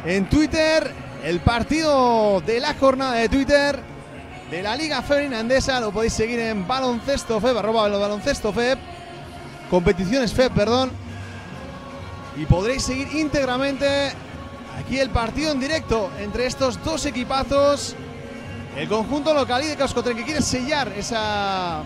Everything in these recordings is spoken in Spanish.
en Twitter. El partido de la jornada de Twitter de la Liga Femenina Endesa lo podéis seguir en baloncestofeb, @baloncestofeb, competiciones FEB, perdón. Y podréis seguir íntegramente aquí el partido en directo entre estos dos equipazos. El conjunto local IDK Euskotren, que quiere sellar esa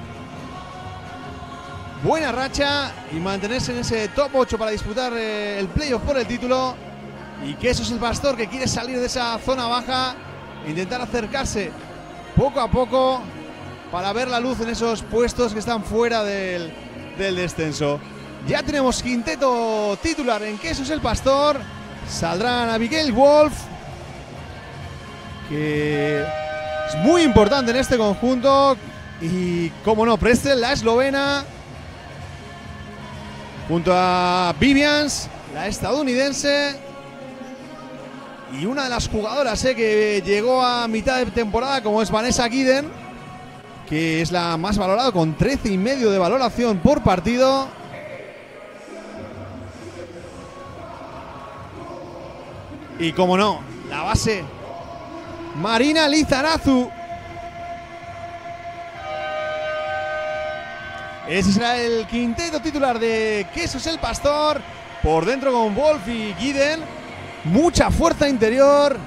buena racha y mantenerse en ese top 8 para disputar el playoff por el título. Y Quesos el Pastor, que quiere salir de esa zona baja, intentar acercarse poco a poco para ver la luz en esos puestos que están fuera del descenso. Ya tenemos quinteto titular en Quesos el Pastor. Saldrán Abigail Wolf, que es muy importante en este conjunto, y como no, Prestel, la eslovena, junto a Vivians, la estadounidense, y una de las jugadoras que llegó a mitad de temporada, como es Vanessa Guiden, que es la más valorada con 13,5 de valoración por partido. Y como no, la base Marina Lizarazu. Ese será el quinteto titular de Quesos el Pastor. Por dentro con Wolf y Guiden. Mucha fuerza interior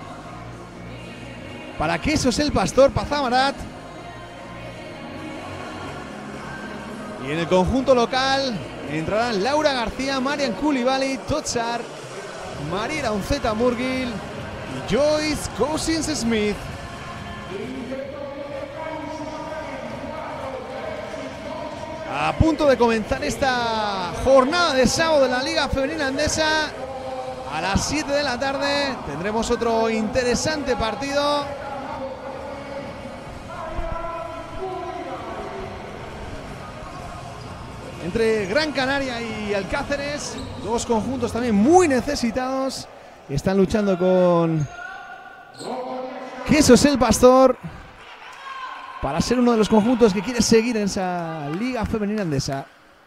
para Quesos el Pastor, Pazamarat. Y en el conjunto local entrarán Laura García, Marian Coulibaly, Totsar, María Unceta Murgil y Joyce Cousins Smith. A punto de comenzar esta jornada de sábado de la Liga Femenina Endesa. A las 7 de la tarde tendremos otro interesante partido. Entre Gran Canaria y Alcáceres, dos conjuntos también muy necesitados. Están luchando con Quesos el Pastor para ser uno de los conjuntos que quiere seguir en esa Liga Femenina Endesa.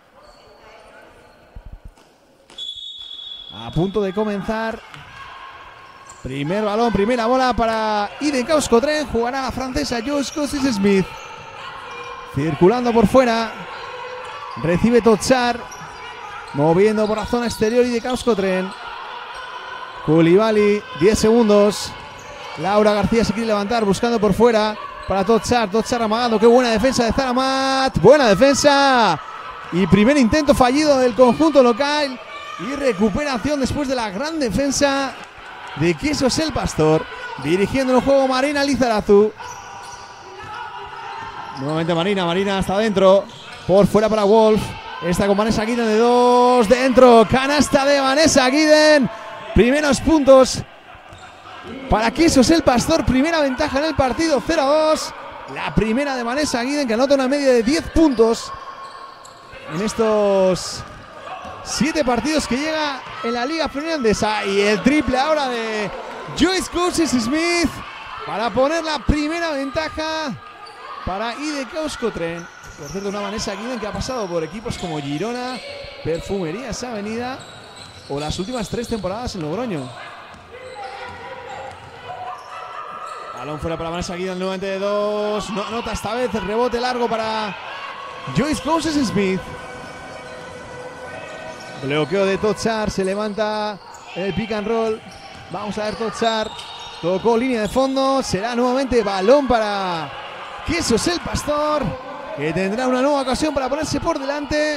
A punto de comenzar. Primer balón, primera bola para IDK Euskotren. Jugará la francesa Joyce Cousins Smith. Circulando por fuera. Recibe Totsar. Moviendo por la zona exterior IDK Euskotren. Coulibaly, 10 segundos. Laura García se quiere levantar, buscando por fuera para Totsar. Totsar amagando. Qué buena defensa de Zaramat. Buena defensa. Y primer intento fallido del conjunto local. Y recuperación después de la gran defensa de Quesos el Pastor. Dirigiendo el juego Marina Lizarazu. Nuevamente Marina hasta adentro. Por fuera para Wolf. Esta con Vanessa Guiden de 2. Dentro. Canasta de Vanessa Guiden. Primeros puntos para Quesos el Pastor. Primera ventaja en el partido, 0-2. La primera de Vanessa Guiden, que anota una media de 10 puntos en estos 7 partidos que llega en la Liga Femenina Endesa. Y el triple ahora de Joyce Cousins Smith para poner la primera ventaja para IDK Euskotren. Por cierto, una Vanessa Guiden que ha pasado por equipos como Girona, Perfumerías Avenida o las últimas 3 temporadas en Logroño. Balón fuera para Vanessa Guiden, nuevamente de 2. No anota esta vez, el rebote largo para Joyce Cousins Smith. Bloqueo de Totsar, se levanta el pick and roll. Vamos a ver Totsar. Tocó línea de fondo, será nuevamente balón para Quesos el Pastor, que tendrá una nueva ocasión para ponerse por delante.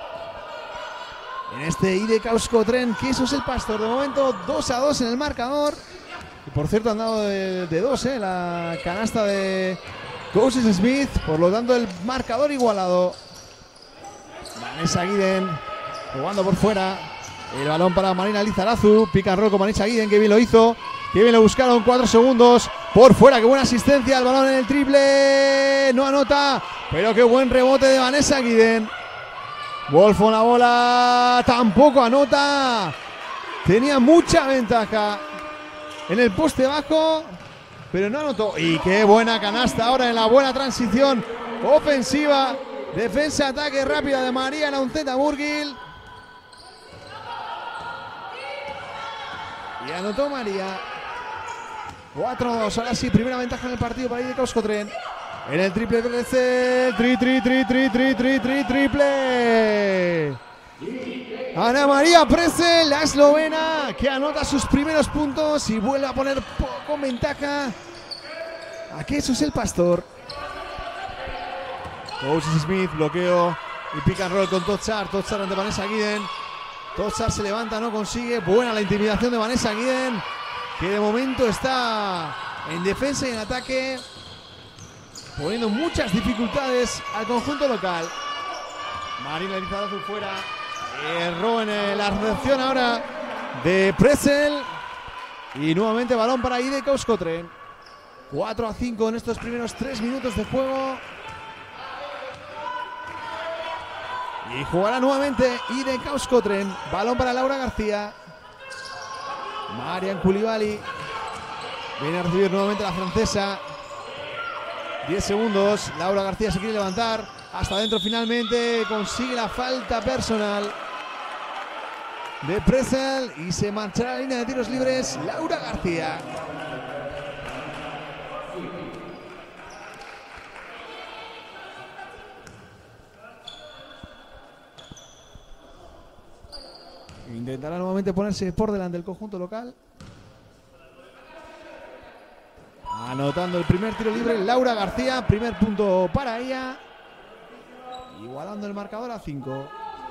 En este IDK Euskotren, Quesos el Pastor, de momento 2-2 en el marcador. Y por cierto han dado de 2 la canasta de Cousins Smith. Por lo tanto el marcador igualado. Vanessa Guiden jugando por fuera. El balón para Marina Lizarazu. Pick and roll con Vanessa Guiden, que bien lo hizo. Que bien lo buscaron, 4 segundos. Por fuera, qué buena asistencia. El balón en el triple. No anota, pero qué buen rebote de Vanessa Guiden. Wolf con la bola. Tampoco anota. Tenía mucha ventaja en el poste bajo, pero no anotó. Y qué buena canasta ahora en la buena transición ofensiva. Defensa-ataque rápida de María Unceta Murgil. Y anotó María. 4-2. Ahora sí, primera ventaja en el partido para IDK Euskotren. En el triple Pretzel. Triple. Ana María Pretzel, la eslovena, que anota sus primeros puntos y vuelve a poner con ventaja a Quesos el Pastor. Coaches Smith, bloqueo y pick and roll con Totsar. Totsar ante Vanessa Guiden. Totsar se levanta, no consigue. Buena la intimidación de Vanessa Guiden, que de momento está en defensa y en ataque, poniendo muchas dificultades al conjunto local. Marina Lizarazu fuera. Erró en la recepción ahora de Pretzel. Y nuevamente balón para IDK Euskotren. 4-5 en estos primeros 3 minutos de juego. Y jugará nuevamente IDK Euskotren. Balón para Laura García. Marian Coulibaly. Viene a recibir nuevamente la francesa. 10 segundos. Laura García se quiere levantar. Hasta adentro finalmente. Consigue la falta personal de Pretzel. Y se marchará a la línea de tiros libres Laura García. Intentará nuevamente ponerse por delante el conjunto local. Anotando el primer tiro libre Laura García. Primer punto para ella. Igualando el marcador a 5.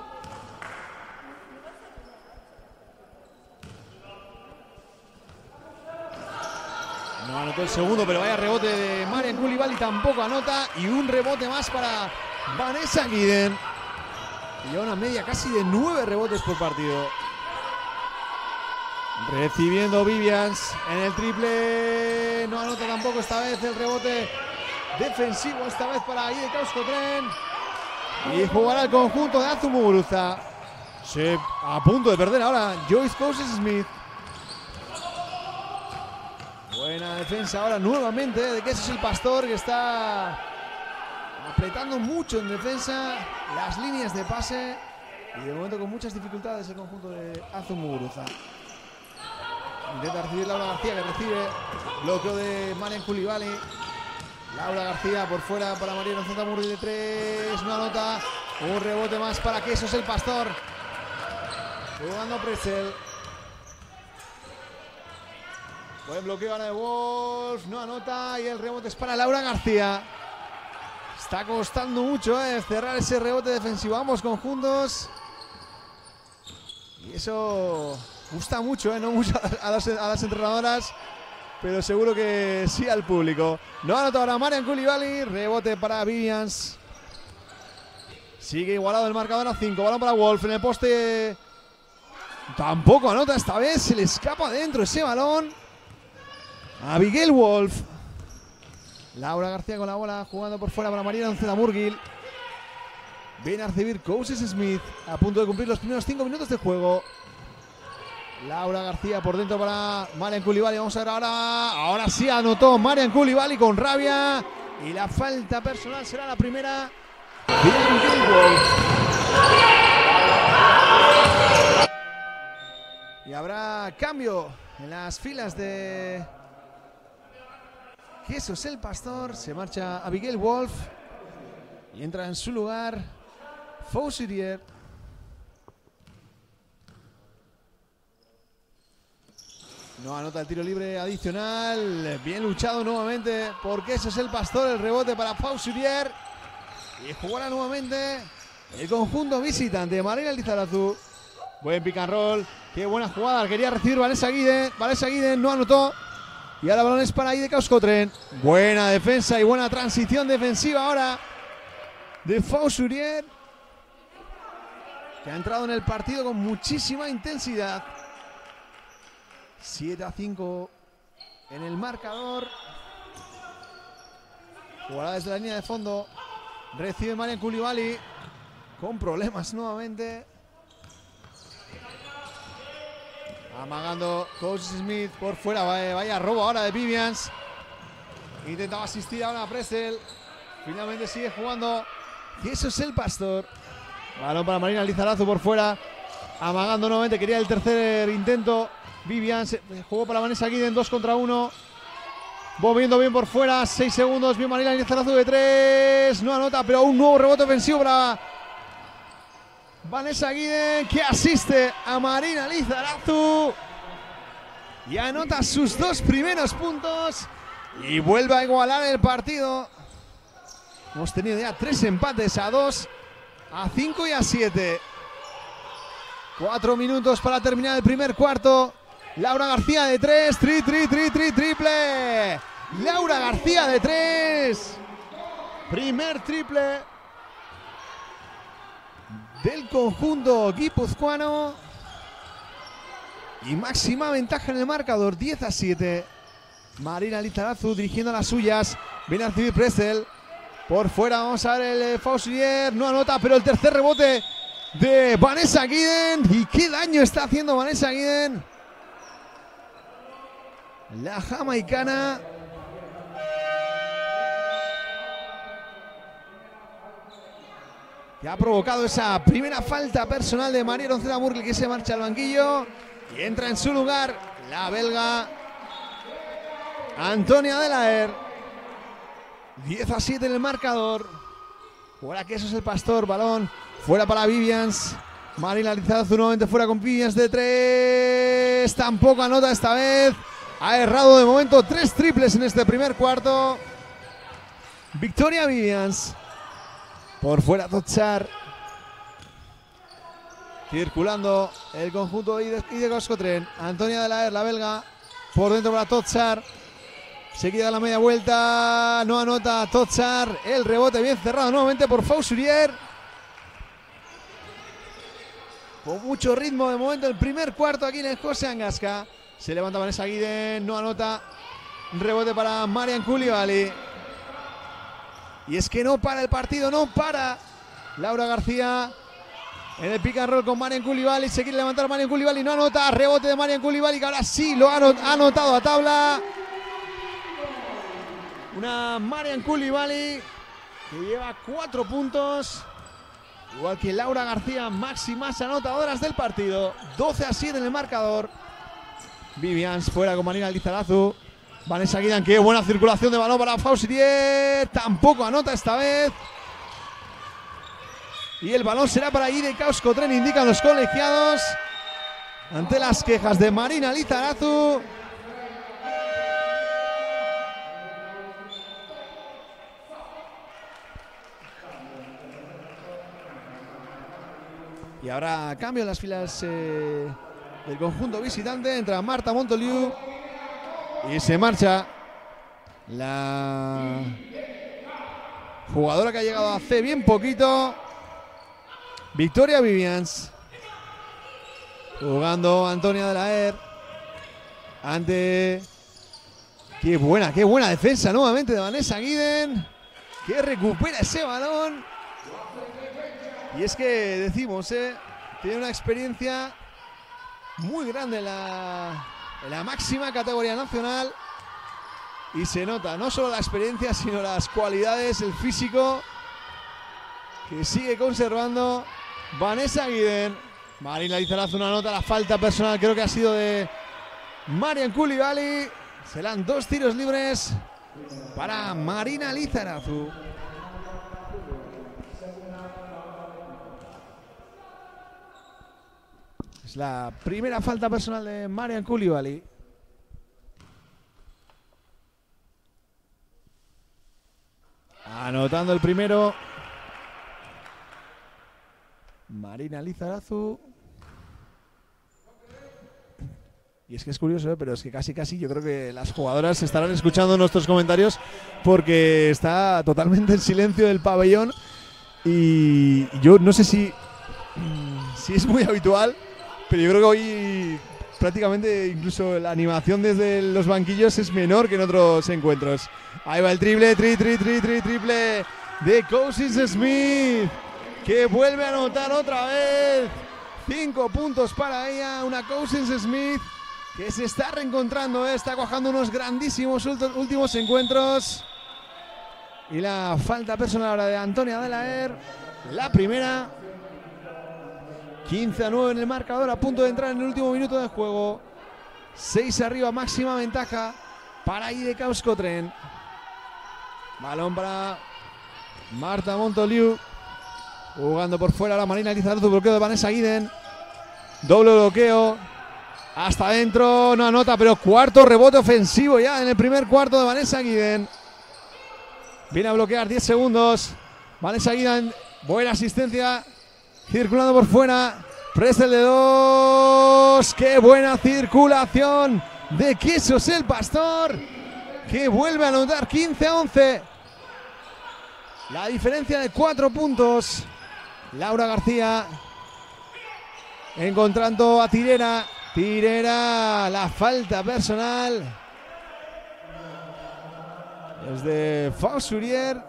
No anotó el segundo, pero vaya rebote de Marian Coulibaly. Tampoco anota. Y un rebote más para Vanessa Guiden. Y una media casi de 9 rebotes por partido. Recibiendo Vivians en el triple. No anota tampoco esta vez el rebote defensivo. Esta vez para IDK Euskotren. Y jugará el conjunto de Azu Muguruza. A punto de perder ahora Joyce Coaches Smith. Buena defensa ahora nuevamente de Quesos el Pastor, que está apretando mucho en defensa las líneas de pase. Y de momento con muchas dificultades el conjunto de Azu Muguruza. Intenta recibir Laura García, que recibe bloqueo de Marian Coulibaly. Laura García por fuera para María Inocenta Murri de 3. No anota. Un rebote más para Quesos el Pastor. Jugando Pretzel. Buen bloqueo ahora de Wolf. No anota. Y el rebote es para Laura García. Está costando mucho cerrar ese rebote defensivo. Ambos conjuntos. Y eso gusta mucho, no mucho a las entrenadoras, pero seguro que sí al público. No anota ahora Marian Coulibaly. Rebote para Vivians. Sigue igualado el marcador a 5. Balón para Wolf en el poste. Tampoco anota esta vez. Se le escapa adentro ese balón. Abigail Wolf. Laura García con la bola, jugando por fuera para María Inocenta Murgil. Viene a recibir Coaches Smith, a punto de cumplir los primeros 5 minutos de juego. Laura García por dentro para Marian Coulibaly. Vamos a ver ahora. Ahora sí anotó Marian Coulibaly con rabia. Y la falta personal será la primera. Y habrá cambio en las filas de Quesos el Pastor. Se marcha Abigail Wolf y entra en su lugar Faussurier. No anota el tiro libre adicional. Bien luchado nuevamente por Quesos el Pastor. El rebote para Faussurier. Y jugará nuevamente el conjunto visitante. Marina Lizarazu. Buen pick and roll. Qué buena jugada. Quería recibir Vanessa Guiden. Vanessa Guiden no anotó. Y ahora balones para IDK Euskotren. Buena defensa y buena transición defensiva ahora de Faussurier, que ha entrado en el partido con muchísima intensidad. 7-5 en el marcador. Jugará desde la línea de fondo. Recibe Marian Coulibaly con problemas nuevamente. Amagando Coach Smith por fuera. Vaya robo ahora de Vivians. Intentaba asistir ahora a Pretzel. Finalmente sigue jugando Quesos el Pastor. Balón para Marina Lizarazu por fuera. Amagando nuevamente. Quería el tercer intento Vivian, jugó para Vanessa Guiden, 2 contra 1. Moviendo bien por fuera, 6 segundos. Bien Marina Lizarazu de 3. No anota, pero un nuevo rebote ofensivo para Vanessa Guiden, que asiste a Marina Lizarazu. Y anota sus 2 primeros puntos. Y vuelve a igualar el partido. Hemos tenido ya 3 empates, a 2, a 5 y a 7. 4 minutos para terminar el primer cuarto. Laura García de 3, triple. Laura García de 3. Primer triple del conjunto guipuzcoano. Y máxima ventaja en el marcador, 10-7. Marina Lizarazu dirigiendo a las suyas. Viene a recibir Prestel. Por fuera vamos a ver el Fausier. No anota, pero el tercer rebote de Vanessa Guiden. Y qué daño está haciendo Vanessa Guiden, la jamaicana. Que ha provocado esa primera falta personal de María Roncera Murgel, que se marcha al banquillo. Y entra en su lugar la belga Antonia Delaer. 10-7 en el marcador. Fuera que eso es el Pastor. Balón fuera para Vivians. Marina Lizarazu nuevamente fuera con Vivians de 3. Tampoco anota esta vez. Ha errado de momento 3 triples en este primer cuarto. Victoria Vivians. Por fuera Totxar. Circulando el conjunto de Ide-Euskotren. Antonia Delaer, la belga. Por dentro para Totxar. Seguida a la media vuelta. No anota Totxar. El rebote bien cerrado nuevamente por Fausier. Con mucho ritmo de momento el primer cuarto aquí en el José Angasca. Se levanta Vanessa Guiden. No anota. Rebote para Marian Coulibaly. Y es que no para el partido, no para. Laura García en el pick and roll con Marian Coulibaly. Se quiere levantar Marian Coulibaly, no anota. Rebote de Marian Coulibaly, que ahora sí lo ha anotado a tabla. Una Marian Coulibaly que lleva 4 puntos. Igual que Laura García, máximas anotadoras del partido. 12-7 en el marcador. Vivians fuera con Marina Lizarazu. Vanessa Guiden, qué buena circulación de balón para Fausier. Tampoco anota esta vez. Y el balón será para Ide-Euskotren, indican los colegiados. Ante las quejas de Marina Lizarazu. Y ahora cambio en las filas del conjunto visitante. Entra Marta Montoliu. Y se marcha la jugadora que ha llegado hace bien poquito, Victoria Vivians. Jugando Antonia Delaer. Ante... Qué buena defensa nuevamente de Vanessa Guiden, que recupera ese balón. Y es que decimos, tiene una experiencia muy grande en la máxima categoría nacional. Y se nota no solo la experiencia, sino las cualidades, el físico que sigue conservando Vanessa Guiden. Marina Lizarazu, una nota, la falta personal creo que ha sido de Marian Coulibaly. Serán 2 tiros libres para Marina Lizarazu. Es la primera falta personal de Marian Coulibaly. Anotando el primero Marina Lizarazu. Y es que es curioso, pero es que casi yo creo que las jugadoras estarán escuchando nuestros comentarios, porque está totalmente en silencio el pabellón. Y yo no sé si es muy habitual, pero yo creo que hoy prácticamente incluso la animación desde los banquillos es menor que en otros encuentros. Ahí va el triple de Cousins Smith, que vuelve a anotar otra vez. 5 puntos para ella, una Cousins Smith que se está reencontrando, está cuajando unos grandísimos últimos encuentros. Y la falta personal ahora de Antonia Delaer, la primera. 15-9 en el marcador, a punto de entrar en el último minuto de juego. 6 arriba, máxima ventaja para IDK Euskotren. Balón para Marta Montoliu. Jugando por fuera la Marina Lizarazu, bloqueo de Vanessa Guiden. Doble bloqueo. Hasta adentro, no anota, pero cuarto rebote ofensivo ya en el primer cuarto de Vanessa Guiden. Viene a bloquear 10 segundos. Vanessa Guiden, buena asistencia. Circulando por fuera. Presel de 2. ¡Qué buena circulación de Quesos el Pastor! Que vuelve a anotar 15-11. La diferencia de 4 puntos. Laura García encontrando a Tirera. Tirera, la falta personal. Es de Fausurier.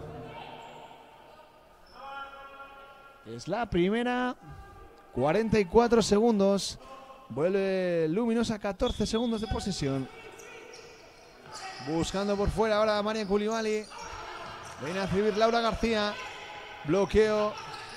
Es la primera. 44 segundos. Vuelve Luminosa, 14 segundos de posesión. Buscando por fuera ahora a Marian Coulibaly. Viene a recibir Laura García. Bloqueo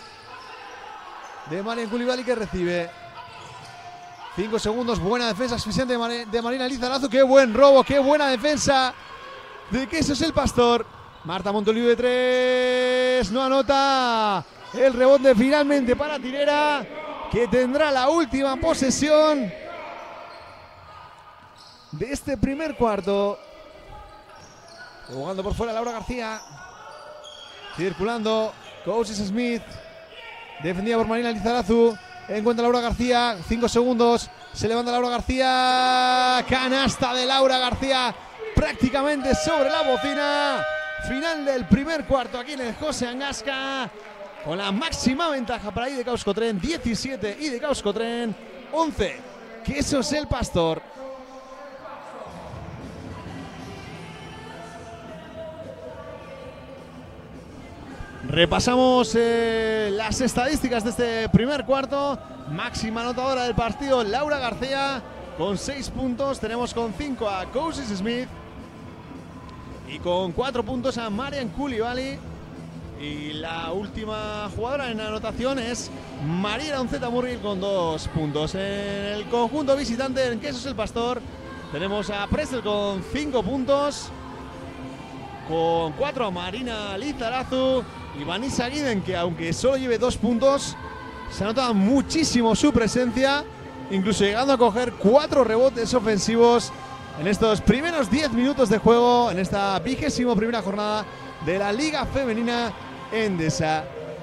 de Marian Coulibaly que recibe. 5 segundos. Buena defensa asfixiante de Marina Lizarazu. Qué buen robo, qué buena defensa de Quesos el Pastor. Marta Montoliu de 3. No anota. El rebote finalmente para Tirera, que tendrá la última posesión de este primer cuarto. Jugando por fuera Laura García. Circulando Coaches Smith. Defendida por Marina Lizarazu. Encuentra Laura García. 5 segundos. Se levanta Laura García. Canasta de Laura García. Prácticamente sobre la bocina. Final del primer cuarto aquí en el José Angasca. Con la máxima ventaja para IDK Euskotren. 17 IDK Euskotren. 11 Quesos el Pastor. Repasamos las estadísticas de este primer cuarto. Máxima anotadora del partido Laura García con 6 puntos. Tenemos con 5 a Coaches Smith. Y con 4 puntos a Marian Coulibaly. Y la última jugadora en anotación es María Onceta Murri con 2 puntos. En el conjunto visitante en Quesos el Pastor tenemos a Presel con 5 puntos. Con 4 a Marina Lizarazu y Vanessa Guiden, que aunque solo lleve 2 puntos, se nota muchísimo su presencia, incluso llegando a coger 4 rebotes ofensivos en estos primeros 10 minutos de juego, en esta 21ª jornada de la Liga Femenina Endesa.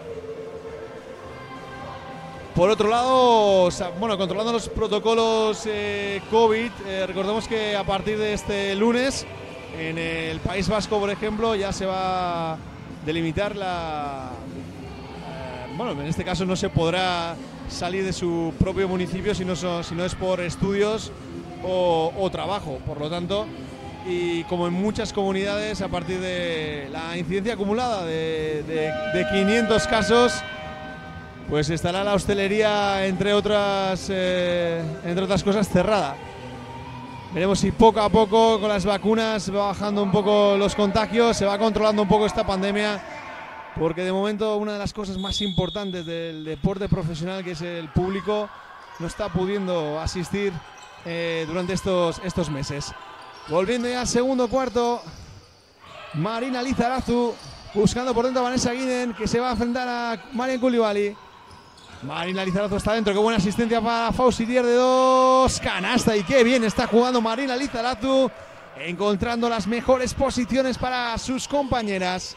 Por otro lado, bueno, controlando los protocolos COVID, recordemos que a partir de este lunes, en el País Vasco, por ejemplo, ya se va a delimitar la... bueno, en este caso no se podrá salir de su propio municipio si no es por estudios o trabajo. Por lo tanto, y como en muchas comunidades, a partir de la incidencia acumulada de 500 casos, pues estará la hostelería, entre otras cosas, cerrada. Veremos si poco a poco con las vacunas va bajando un poco los contagios, se va controlando un poco esta pandemia, porque de momento una de las cosas más importantes del deporte profesional, que es el público, no está pudiendo asistir durante estos meses. Volviendo ya al segundo cuarto, Marina Lizarazu buscando por dentro a Vanessa Guiden, que se va a enfrentar a Marian Coulibaly. Marina Lizarazu está dentro, qué buena asistencia para Fausurier de 2, canasta, y qué bien está jugando Marina Lizarazu, encontrando las mejores posiciones para sus compañeras.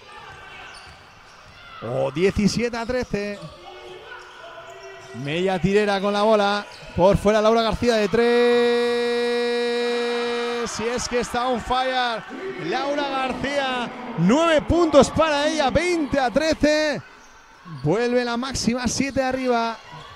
17-13. Mella Tirera con la bola, por fuera Laura García de 3, si es que está on fire Laura García, 9 puntos para ella, 20-13. Vuelve la máxima, 7 arriba.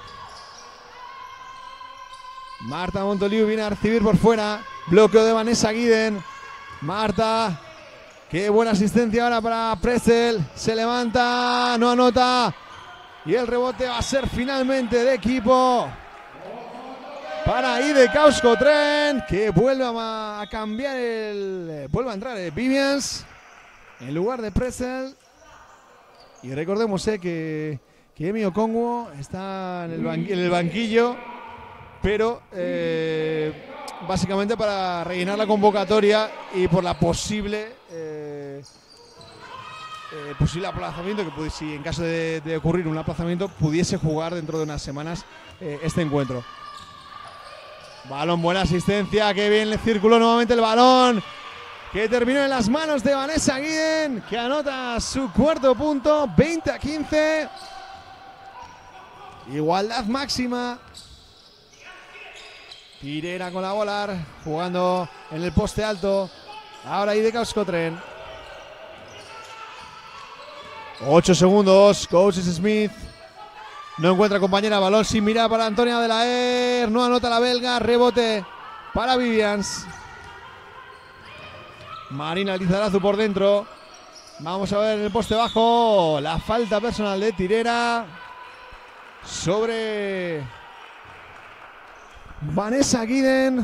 Marta Montoliu viene a recibir por fuera. Bloqueo de Vanessa Guiden. Marta, qué buena asistencia ahora para Presel. Se levanta, no anota. Y el rebote va a ser finalmente de equipo para IDK Euskotren, que vuelve a cambiar vuelve a entrar Vivians en lugar de Presel. Y recordemos que Emi Okongwu está en el banquillo, pero básicamente para rellenar la convocatoria y por la posible aplazamiento, que si en caso de ocurrir un aplazamiento pudiese jugar dentro de unas semanas este encuentro. Balón, buena asistencia, que bien le circuló nuevamente el balón, que terminó en las manos de Vanessa Guiden, que anota su cuarto punto, 20-15. Igualdad máxima. Tirera con la bola, jugando en el poste alto. Ahora IDK Euskotren. 8 segundos, Coaches Smith no encuentra compañera, balón sin mirar para Antonia Delaer, no anota la belga, rebote para Vivians. Marina Lizarazu por dentro. Vamos a ver en el poste bajo la falta personal de Tirera sobre Vanessa Guiden.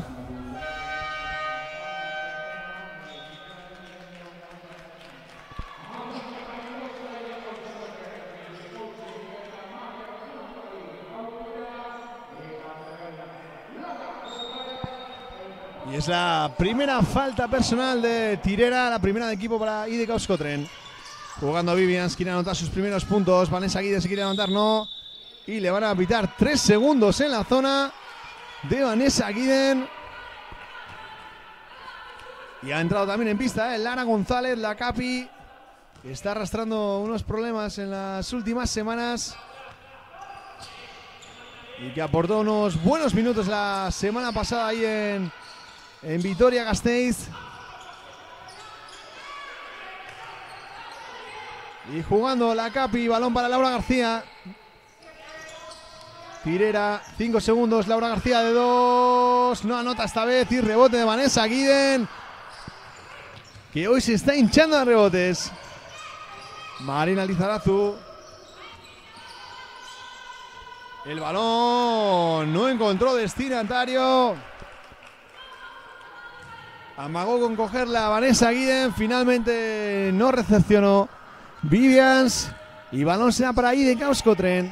Y es la primera falta personal de Tirera, la primera de equipo para IDK Euskotren. Jugando a Vivians, quiere anotar sus primeros puntos. Vanessa Guiden se quiere levantar, no. Y le van a pitar 3 segundos en la zona de Vanessa Guiden. Y ha entrado también en pista Lara González, la Capi. Está arrastrando unos problemas en las últimas semanas. Y que aportó unos buenos minutos la semana pasada ahí en Vitoria-Gasteiz. Y jugando la Capi, balón para Laura García. Tirera, 5 segundos, Laura García de 2. No anota esta vez y rebote de Vanessa Guiden, que hoy se está hinchando de rebotes. Marina Lizarazu. El balón no encontró destinatario. Amagó con cogerla Vanessa Guiden, finalmente no recepcionó Vivians. Y balón será para IDK Euskotren.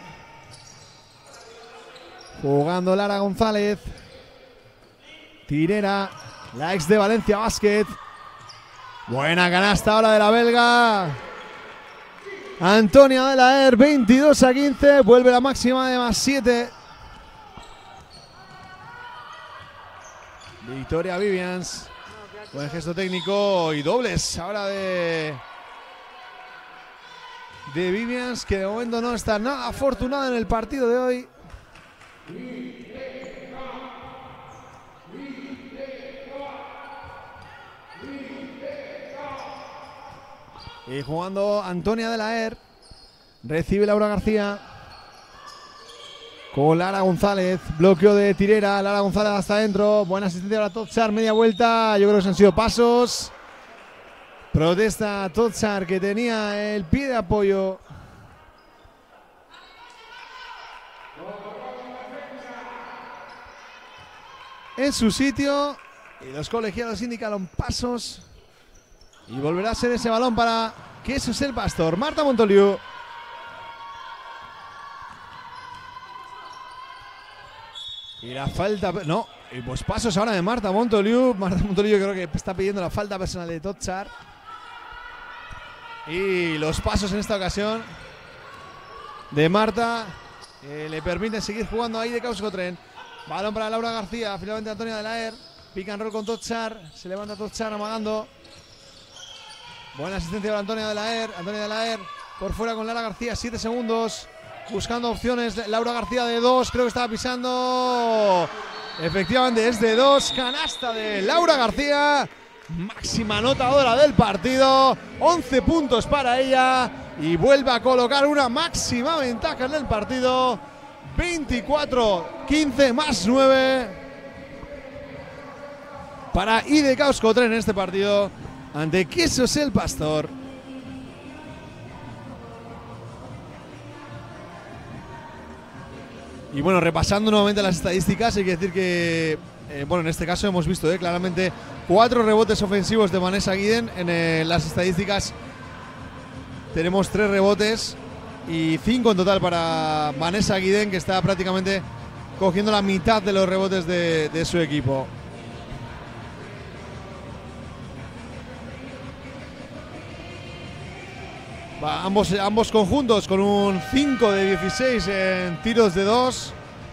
Jugando Lara González. Tirera, la ex de Valencia Basket. Buena canasta ahora de la belga Antonia Delaer, 22-15. Vuelve la máxima de +7. Victoria Vivians. Buen gesto técnico y dobles ahora de Vivians, que de momento no está nada afortunada en el partido de hoy. Y jugando Antonia Delaer. Recibe Laura García. Con Lara González. Bloqueo de Tirera. Lara González hasta adentro. Buena asistencia para Totzar. Media vuelta. Yo creo que han sido pasos. Protesta Totzar, que tenía el pie de apoyo. En su sitio. Y los colegiados indicaron pasos. Y volverá a ser ese balón para Quesos el Pastor. Marta Montoliu. Y la falta... No, y pues pasos ahora de Marta Montoliu. Marta Montoliu, yo creo que está pidiendo la falta personal de Totzar. Y los pasos en esta ocasión de Marta le permiten seguir jugando ahí de Euskotren. Balón para Laura García. Finalmente Antonia Delaer. Pick and roll con Totzar. Se levanta Totzar amagando. Buena asistencia para Antonia Delaer. Antonia Delaer por fuera con Lara García. 7 segundos. Buscando opciones. Laura García de 2. Creo que estaba pisando. Efectivamente es de 2. Canasta de Laura García. Máxima anotadora del partido. 11 puntos para ella. Y vuelve a colocar una máxima ventaja en el partido. 24-15 más 9. Para IDK Euskotren en este partido. Ante Quesos el Pastor. Y bueno, repasando nuevamente las estadísticas, hay que decir que, bueno, en este caso hemos visto claramente 4 rebotes ofensivos de Vanessa Guiden. En las estadísticas tenemos 3 rebotes y 5 en total para Vanessa Guiden, que está prácticamente cogiendo la mitad de los rebotes de su equipo. ambos conjuntos con un 5 de 16 en tiros de 2.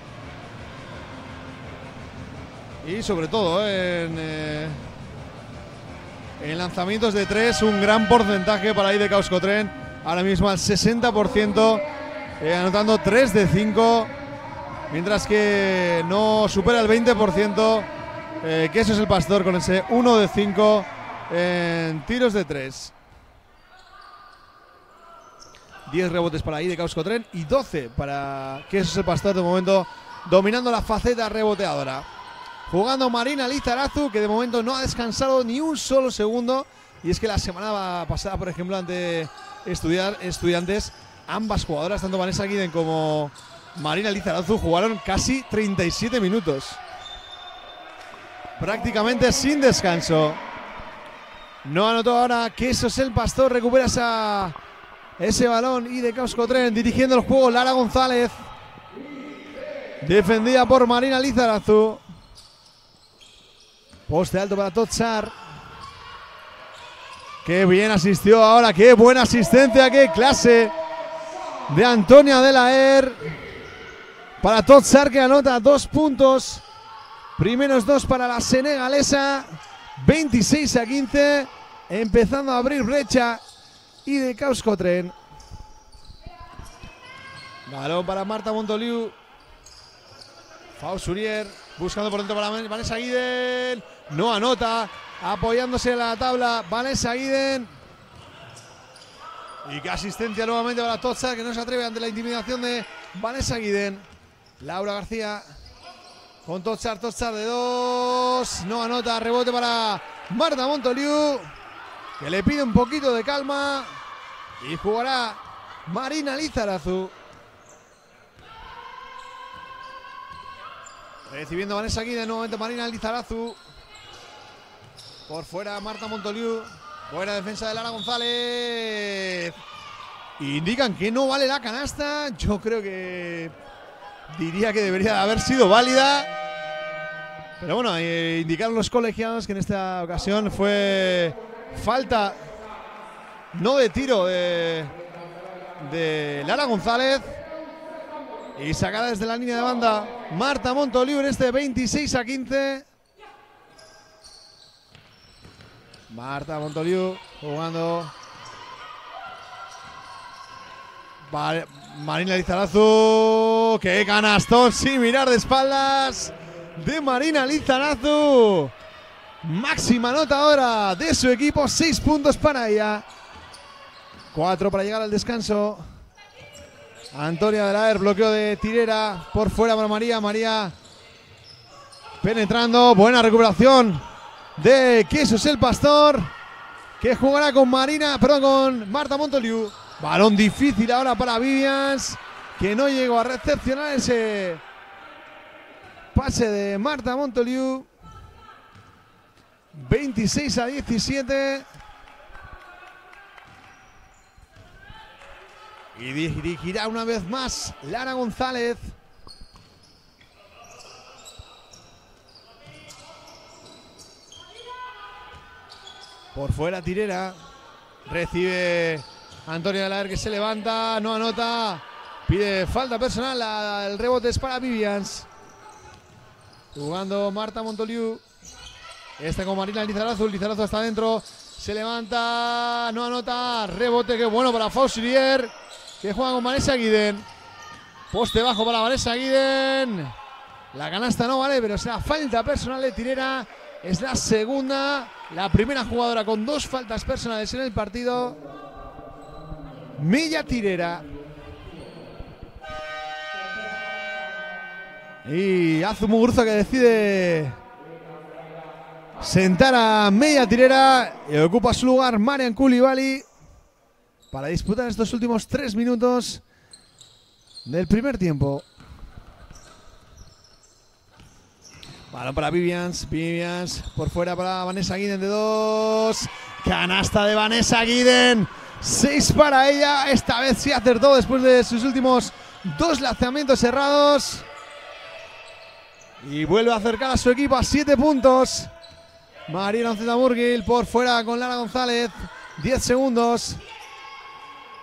Y sobre todo en lanzamientos de 3, un gran porcentaje para IDK Euskotren. Ahora mismo al 60%, anotando 3 de 5. Mientras que no supera el 20%, que eso es el Pastor con ese 1 de 5 en tiros de 3. 10 rebotes para IDK Euskotren y 12 para que eso es el Pastor, de momento dominando la faceta reboteadora. Jugando Marina Lizarazu, que de momento no ha descansado ni un solo segundo. Y es que la semana pasada, por ejemplo, ante Estudiantes, ambas jugadoras, tanto Vanessa Guiden como Marina Lizarazu, jugaron casi 37 minutos. Prácticamente sin descanso. No anotó ahora que eso es el Pastor. Recupera ese balón. IDK Euskotren dirigiendo el juego. Lara González. Defendida por Marina Lizarazu. Poste alto para Totzar. Qué bien asistió ahora. Qué buena asistencia. Qué clase de Antonia Delaer. Para Totzar, que anota 2 puntos. Primeros 2 para la senegalesa. 26-15. Empezando a abrir brecha. IDK Euskotren. Balón para Marta Montoliu. Fausurier buscando por dentro para Vanessa Guiden. No anota. Apoyándose en la tabla Vanessa Guiden. Y qué asistencia nuevamente para Totzar, que no se atreve ante la intimidación de Vanessa Guiden. Laura García con Totzar. Totzar de 2. No anota. Rebote para Marta Montoliu, que le pide un poquito de calma. Y jugará Marina Lizarazu. Recibiendo Vanessa Guiden, nuevamente Marina Lizarazu. Por fuera Marta Montoliu. Buena defensa de Lara González. Indican que no vale la canasta. Yo creo que diría que debería de haber sido válida. Pero bueno, indicaron los colegiados que en esta ocasión fue falta, no de tiro, de Lara González. Y sacada desde la línea de banda Marta Montoliu en este 26-15. Marta Montoliu jugando. Marina Lizarazu. ¡Qué canastón! Sin mirar de espaldas de Marina Lizarazu. Máxima nota ahora de su equipo. 6 puntos para ella. 4 para llegar al descanso. Antonia Delaer, bloqueo de Tirera. Por fuera para María. María penetrando. Buena recuperación de Quesos el Pastor, que jugará con con Marta Montoliu. Balón difícil ahora para Vivians, que no llegó a recepcionar ese pase de Marta Montoliu. 26-17. Y dirigirá una vez más Lara González. Por fuera Tirera. Recibe Antonia Delaer, que se levanta. No anota. Pide falta personal. El rebote es para Vivians. Jugando Marta Montoliu. Esta con Marina Lizarazu. Lizarazu está adentro. Se levanta. No anota. Rebote que bueno para Fausurier, que juega con Vanessa Guiden. Poste bajo para Vanessa Guiden. La canasta no vale, pero será falta personal de Tirera. Es la segunda. La primera jugadora con 2 faltas personales en el partido. Milla Tirera. Y Azu Muguruza, que decide sentar a Milla Tirera. Y ocupa su lugar Marian Coulibaly para disputar estos últimos 3 minutos del primer tiempo. Balón para Vivians. Vivians por fuera para Vanessa Guiden de 2. Canasta de Vanessa Guiden. 6 para ella. Esta vez sí acertó después de sus últimos 2 lanzamientos cerrados. Y vuelve a acercar a su equipo a 7 puntos. Mariana Onzeta-Murgil por fuera con Lara González. 10 segundos.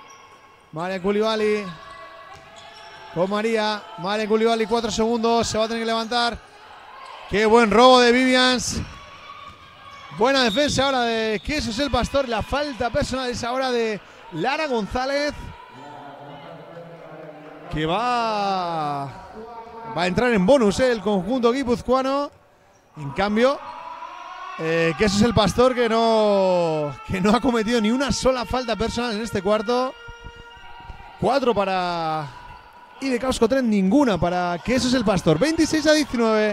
Marian Coulibaly con María. Marian Coulibaly, 4 segundos. Se va a tener que levantar. Qué buen robo de Vivians. Buena defensa ahora de Jesús el Pastor. La falta personal es ahora de Lara González, que va a entrar en bonus el conjunto guipuzcoano. En cambio, Jesús el Pastor que no ha cometido ni una sola falta personal en este cuarto. 4 para IDK Euskotren, ninguna para Jesús el Pastor. 26-19.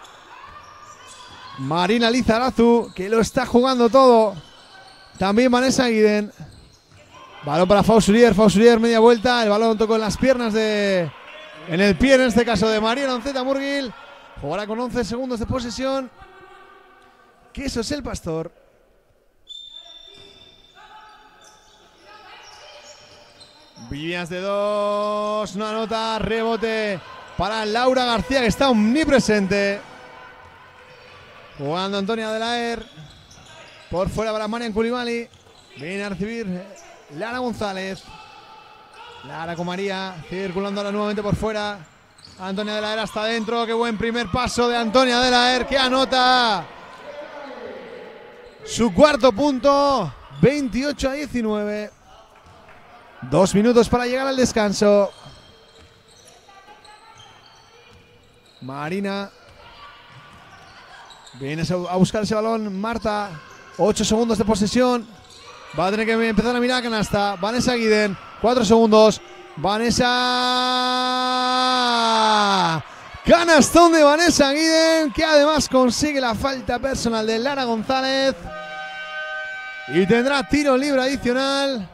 Marina Lizarazu, que lo está jugando todo. También Vanessa Guiden. Balón para Fausurier, media vuelta. El balón tocó en las piernas en el pie, en este caso, de María Lanceta Murgil. Jugará con 11 segundos de posesión. Que eso es el Pastor. Vivians de 2, no anota, rebote para Laura García, que está omnipresente. Jugando Antonia Delaer. Por fuera para Marian Coulibaly. Viene a recibir Lara González. Lara con María. Circulando ahora nuevamente por fuera. Antonia Delaer hasta adentro. Qué buen primer paso de Antonia Delaer, que anota su cuarto punto. 28-19. 2 minutos para llegar al descanso. Marina. Viene a buscar ese balón Marta. 8 segundos de posesión. Va a tener que empezar a mirar a canasta. Vanessa Guiden. 4 segundos. Vanessa. Canastón de Vanessa Guiden, que además consigue la falta personal de Lara González. Y tendrá tiro libre adicional.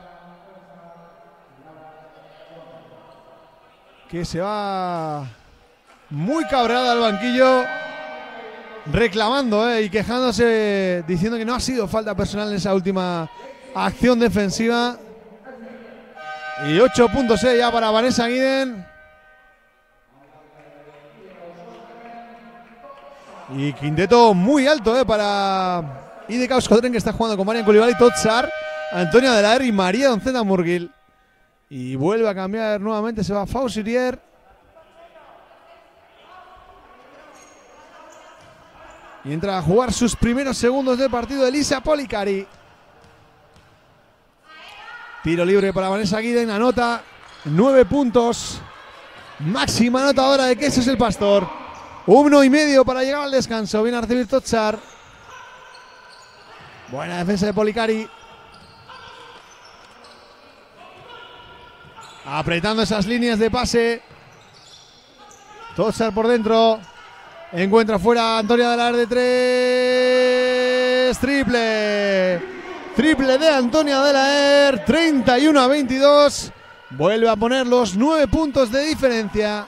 Que se va muy cabreada al banquillo, reclamando y quejándose, diciendo que no ha sido falta personal en esa última acción defensiva. Y 8 puntos ya para Vanessa Guiden. Y quinteto muy alto para IDK Euskotren, que está jugando con Marian Coulibaly, Totsar, Antonia Delaer y María Lanceta Murgil. Y vuelve a cambiar nuevamente, se va Fausurier. Y entra a jugar sus primeros segundos del partido Elisa Policari. Tiro libre para Vanessa Guiden, anota 9 puntos. Máxima anotadora de que ese es el Pastor. 1,5 para llegar al descanso. Viene a recibir Totsar. Buena defensa de Policari. Apretando esas líneas de pase. Totsar por dentro. Encuentra fuera Antonia Delaer de 3. Triple. Triple de Antonia Delaer. 31-22. Vuelve a poner los 9 puntos de diferencia.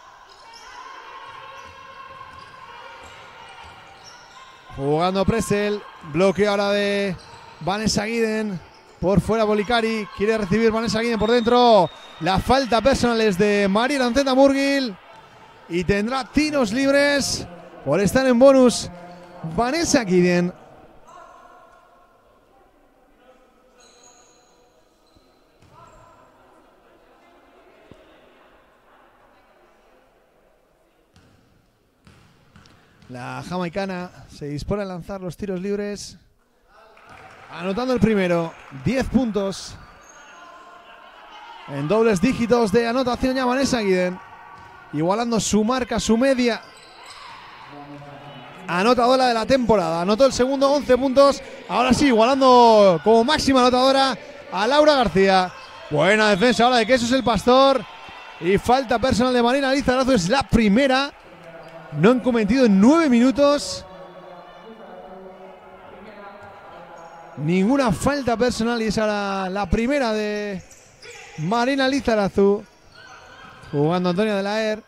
Jugando Presel. Bloqueo ahora de Vanessa Guiden. Por fuera Policari. Quiere recibir Vanessa Guiden por dentro. La falta personal es de María Lanceta Murgil. Y tendrá tiros libres por estar en bonus Vanessa Guiden. La jamaicana se dispone a lanzar los tiros libres. Anotando el primero. 10 puntos. En dobles dígitos de anotación ya Vanessa Guiden. Igualando su marca, su media anotadora de la temporada. Anotó el segundo, 11 puntos. Ahora sí, igualando como máxima anotadora a Laura García. Buena defensa ahora de que eso es el Pastor. Y falta personal de Marina Lizarazu. Es la primera. No han cometido en 9 minutos ninguna falta personal. Y es ahora la primera de Marina Lizarazu. Jugando Antonia Delaer.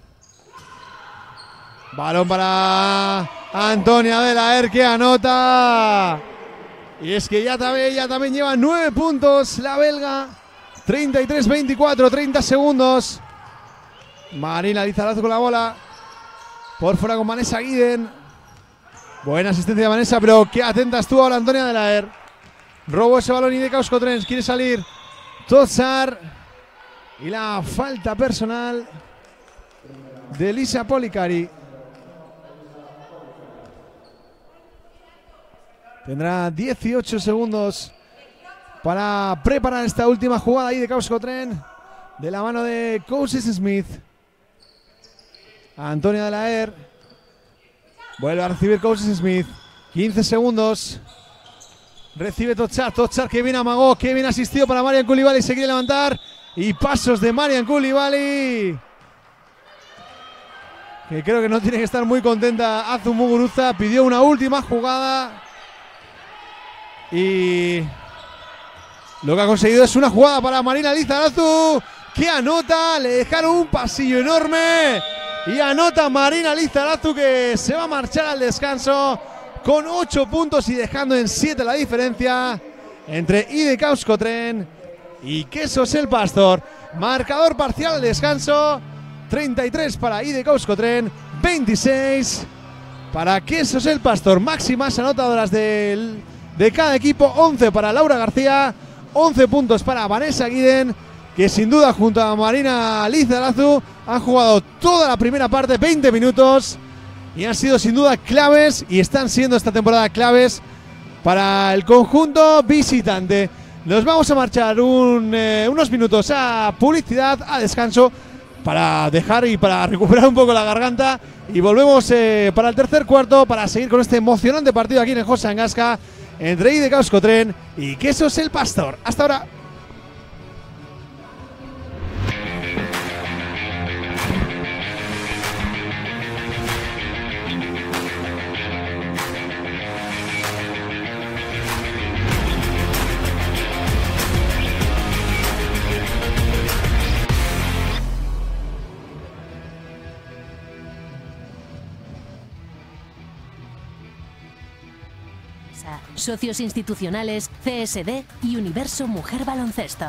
Balón para Antonia Delaer, que anota. Y es que ya también lleva 9 puntos la belga. 33-24, 30 segundos. Marina Lizarazu con la bola. Por fuera con Vanessa Guiden. Buena asistencia de Vanessa, pero qué atenta estuvo ahora Antonia Delaer. Robó ese balón IDK Euskotren. Quiere salir Totzar y la falta personal de Elisa Policari. Tendrá 18 segundos para preparar esta última jugada ahí de Causco-Tren de la mano de Couses Smith. Antonia de la Er vuelve a recibir Couses Smith. 15 segundos. Recibe Totzar. Totzar que bien amagó, que bien asistido para Marian Coulibaly. Se quiere levantar. Y pasos de Marian Coulibaly, que creo que no tiene que estar muy contenta Azu Muguruza. Pidió una última jugada y lo que ha conseguido es una jugada para Marina Lizarazu, que anota. Le dejaron un pasillo enorme y anota Marina Lizarazu, que se va a marchar al descanso con 8 puntos y dejando en 7 la diferencia entre IDK Euskotren y Quesos El Pastor. Marcador parcial al descanso: 33 para IDK Euskotren, 26 para Quesos El Pastor. Máximas anotadoras de cada equipo: 11 para Laura García, 11 puntos para Vanessa Guiden, que sin duda junto a Marina Lizarazu han jugado toda la primera parte, 20 minutos, y han sido sin duda claves y están siendo esta temporada claves para el conjunto visitante. Nos vamos a marchar unos minutos a publicidad, a descanso, para dejar y para recuperar un poco la garganta, y volvemos para el tercer cuarto para seguir con este emocionante partido aquí en el José Angasca entre IDK Euskotren y Quesos El Pastor. Hasta ahora. Socios institucionales, CSD y Universo Mujer Baloncesto.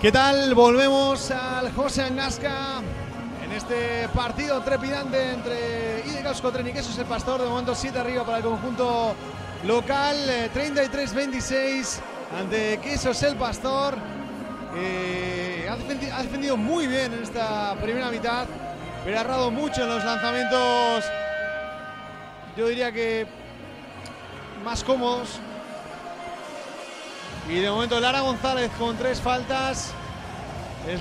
¿Qué tal? Volvemos al José Angasca en este partido trepidante entre IDK Euskotren y Quesos El Pastor. De momento 7 arriba para el conjunto local, 33-26 ante Quesos El Pastor. Ha defendido muy bien en esta primera mitad, pero ha errado mucho en los lanzamientos, yo diría que más cómodos. Y de momento Lara González con 3 faltas es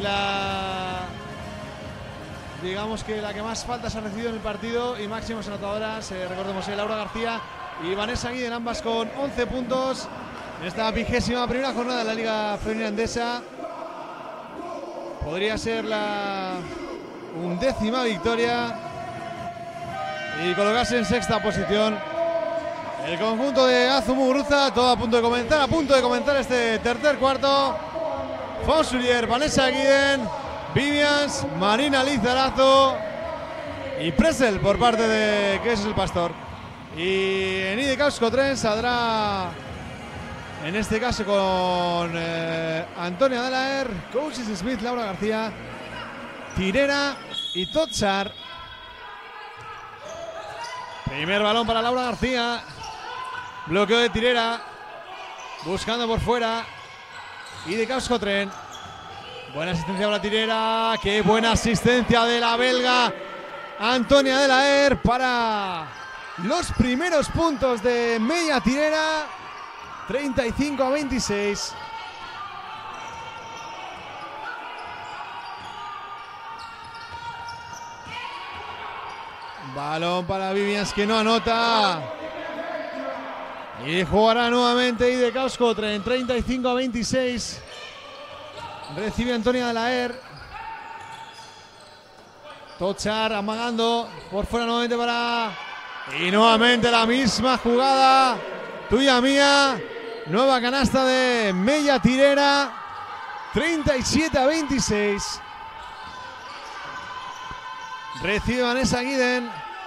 digamos que la que más faltas ha recibido en el partido, y máximas anotadoras, recordemos, Laura García y Vanessa Guiden, ambas con 11 puntos en esta 21ª jornada de la Liga Femenina Endesa. Podría ser la 11ª victoria y colocarse en 6ª posición el conjunto de Azu Muguruza. Todo a punto de comenzar este tercer cuarto. Fonsurier, Vanessa Guiden, Vivians, Marina Lizarazu y Presel por parte de Quesos El Pastor. Y en IDK Euskotren saldrá, en este caso con Antonia Delaer, Coaches Smith, Laura García, Tirera y Totsar. Primer balón para Laura García. Bloqueo de Tirera, buscando por fuera IDK Euskotren. Buena asistencia para Tirera. Qué buena asistencia de la belga Antonia Delaer para los primeros puntos de Meia Tirera. 35-26. Balón para Vivians, que no anota. Y jugará nuevamente IDK Euskotren. 35-26. Recibe Antonia Delaer. Tochar amagando por fuera nuevamente para... Y nuevamente la misma jugada. Tuya mía. Nueva canasta de Meia Tirera. 37-26. Recibe Vanessa Guiden.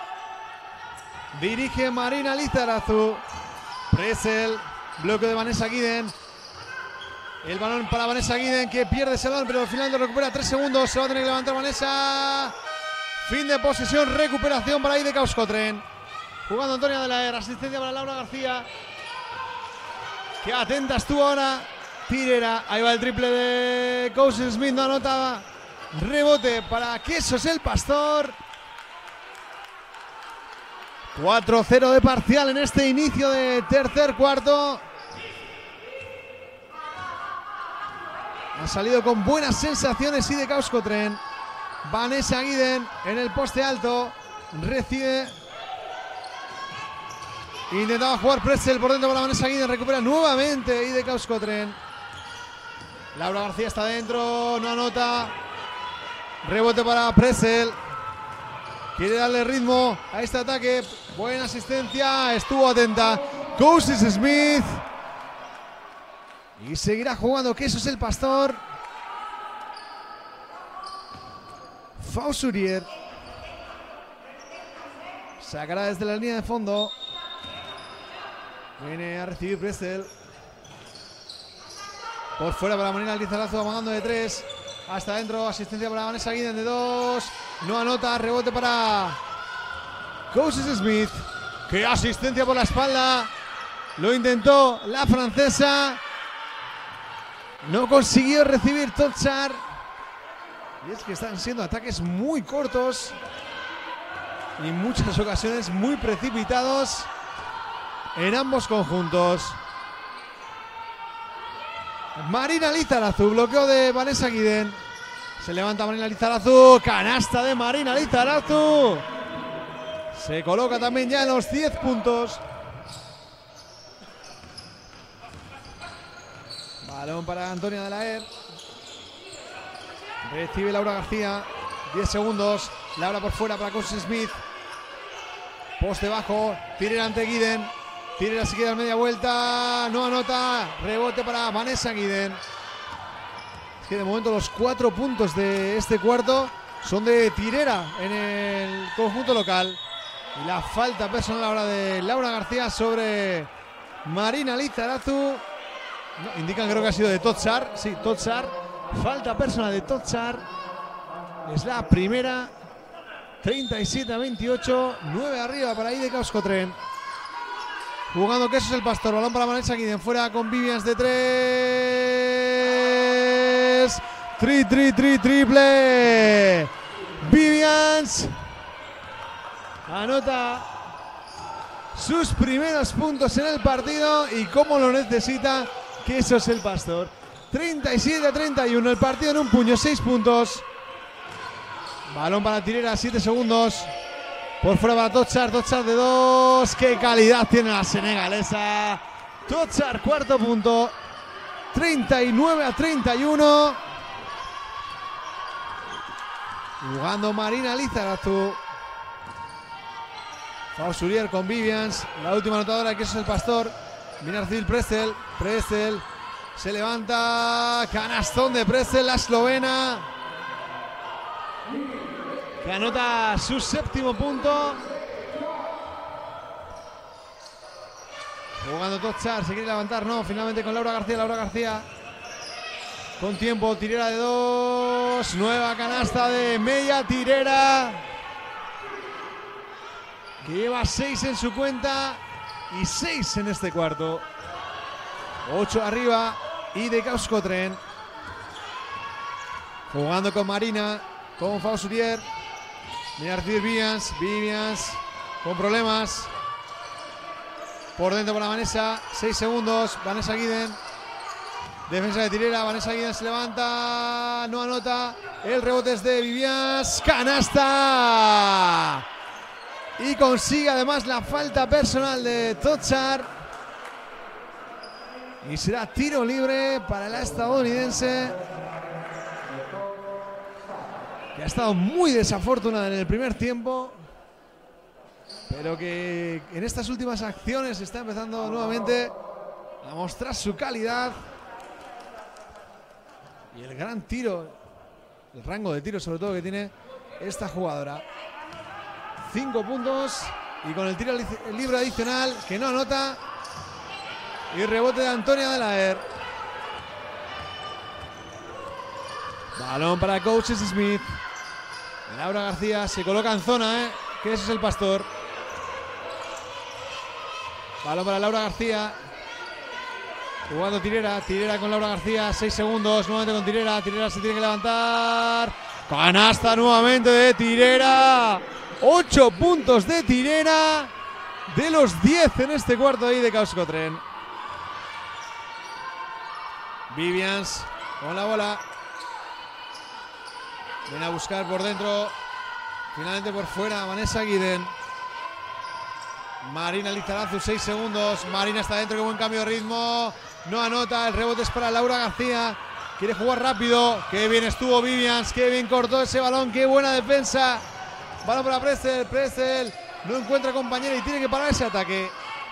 Dirige Marina Lizarazu. Presel. Bloque de Vanessa Guiden. El balón para Vanessa Guiden, que pierde ese balón, pero al final lo recupera. 3 segundos. Se va a tener que levantar Vanessa. Fin de posesión. Recuperación para IDK Euskotren. Jugando Antonia Delaer. Asistencia para Laura García. Qué atenta estuvo ahora Tirera. Ahí va el triple de Coaches Smith. No anotaba. Rebote para Quesos El Pastor. 4-0 de parcial en este inicio de tercer cuarto. Ha salido con buenas sensaciones IDK Euskotren. Vanessa Guiden en el poste alto. Recibe. Intentaba jugar Presel por dentro para Vanessa Guiden. Recupera nuevamente IDK Euskotren. Laura García está dentro. No anota. Rebote para Presel. Quiere darle ritmo a este ataque. Buena asistencia. Estuvo atenta Coaches Smith. Y seguirá jugando Quesos El Pastor. Fonsurier. Sacará desde la línea de fondo. Viene a recibir Presel. Por fuera para Marina Lizarazu, amagando de 3. Hasta adentro, asistencia para Vanessa Guiden de 2. No anota, rebote para Coaches Smith. ¡Qué asistencia por la espalda! Lo intentó la francesa. No consiguió recibir Tochar. Y es que están siendo ataques muy cortos y en muchas ocasiones muy precipitados en ambos conjuntos. Marina Lizarazu, bloqueo de Vanessa Guiden. Se levanta Marina Lizarazu, canasta de Marina Lizarazu. Se coloca también ya en los 10 puntos. Balón para Antonia Delaer. Recibe Laura García. 10 segundos. Laura por fuera para Coaches Smith. Poste bajo. Tirera ante Guiden. Tirera se queda en media vuelta. No anota. Rebote para Vanessa Guiden. Es que de momento los 4 puntos de este cuarto son de Tirera en el conjunto local. Y la falta personal ahora de Laura García sobre Marina Lizarazu. No, indican, creo que ha sido de Totsar. Sí, Totsar. Falta personal de Totzar. Es la primera. 37-28. 9 arriba para IDK Euskotren. Jugando Quesos el Pastor. Balón para Vanessa Guiden. Fuera con Vivians de 3. Triple. Vivians anota sus primeros puntos en el partido y como lo necesita Quesos el Pastor. 37-31. El partido en un puño. 6 puntos. Balón para Tirera. 7 segundos. Por fuera para Totzar de 2. ¡Qué calidad tiene la senegalesa! Totzar, cuarto punto. 39-31. Jugando Marina Lizarazu. Fausurier con Vivians. La última anotadora que es el Pastor. Viene a recibir Prestel. Se levanta. Canastón de Prestel, la eslovena. Que anota su séptimo punto. Jugando Totzar, se quiere levantar, no, finalmente con Laura García. Con tiempo, Tirera de 2. Nueva canasta de Mella Tirera. Que lleva 6 en su cuenta y 6 en este cuarto. 8 arriba IDK Euskotren. Jugando con Marina, con Fausurier. Viene a recibir Vivians con problemas. Por dentro para Vanessa. 6 segundos. Vanessa Guiden. Defensa de Tirera. Vanessa Guiden se levanta. No anota. El rebote es de Vivians. ¡Canasta! Y consigue además la falta personal de Totzar. Y será tiro libre para la estadounidense, que ha estado muy desafortunada en el primer tiempo, pero que en estas últimas acciones está empezando nuevamente a mostrar su calidad y el gran tiro, el rango de tiro sobre todo que tiene esta jugadora. 5 puntos y con el tiro libre adicional que no anota y rebote de Antonia de la Er. Balón para Coaches Smith. Laura García se coloca en zona, que ese es el Pastor. Balón para Laura García. Jugando Tirera con Laura García. 6 segundos, nuevamente con Tirera. Tirera se tiene que levantar. Canasta nuevamente de Tirera. 8 puntos de Tirera. De los 10 en este cuarto ahí de Euskotren. Vivians con la bola. Viene a buscar por dentro. Finalmente por fuera Vanessa Guiden. Marina Lizarazu, 6 segundos. Marina está dentro, qué buen cambio de ritmo. No anota, el rebote es para Laura García. Quiere jugar rápido. Qué bien estuvo Vivians, qué bien cortó ese balón, qué buena defensa. Balón para Prestel. No encuentra compañera y tiene que parar ese ataque.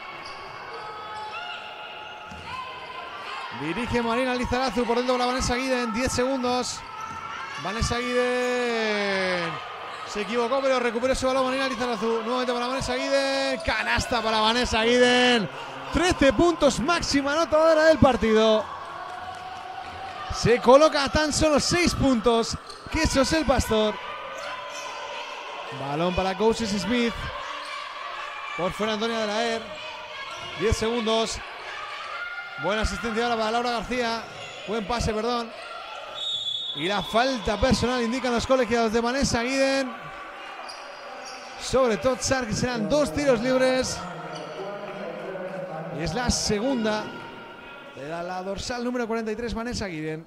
Dirige Marina Lizarazu por dentro para Vanessa Guiden. 10 segundos. Vanessa Guiden se equivocó, pero recuperó ese balón Marina Lizarazu. Nuevamente para Vanessa Guiden. Canasta para Vanessa Guiden. 13 puntos, máxima anotadora del partido. Se coloca a tan solo 6 puntos. Quesos el Pastor. Balón para Coaches Smith. Por fuera Antonia de la Er. 10 segundos. Buena asistencia ahora para Laura García. Buen pase, perdón. Y la falta personal indican los colegiados de Vanessa Guiden sobre Totzar, que serán 2 tiros libres. Y es la segunda de la dorsal número 43, Vanessa Guiden.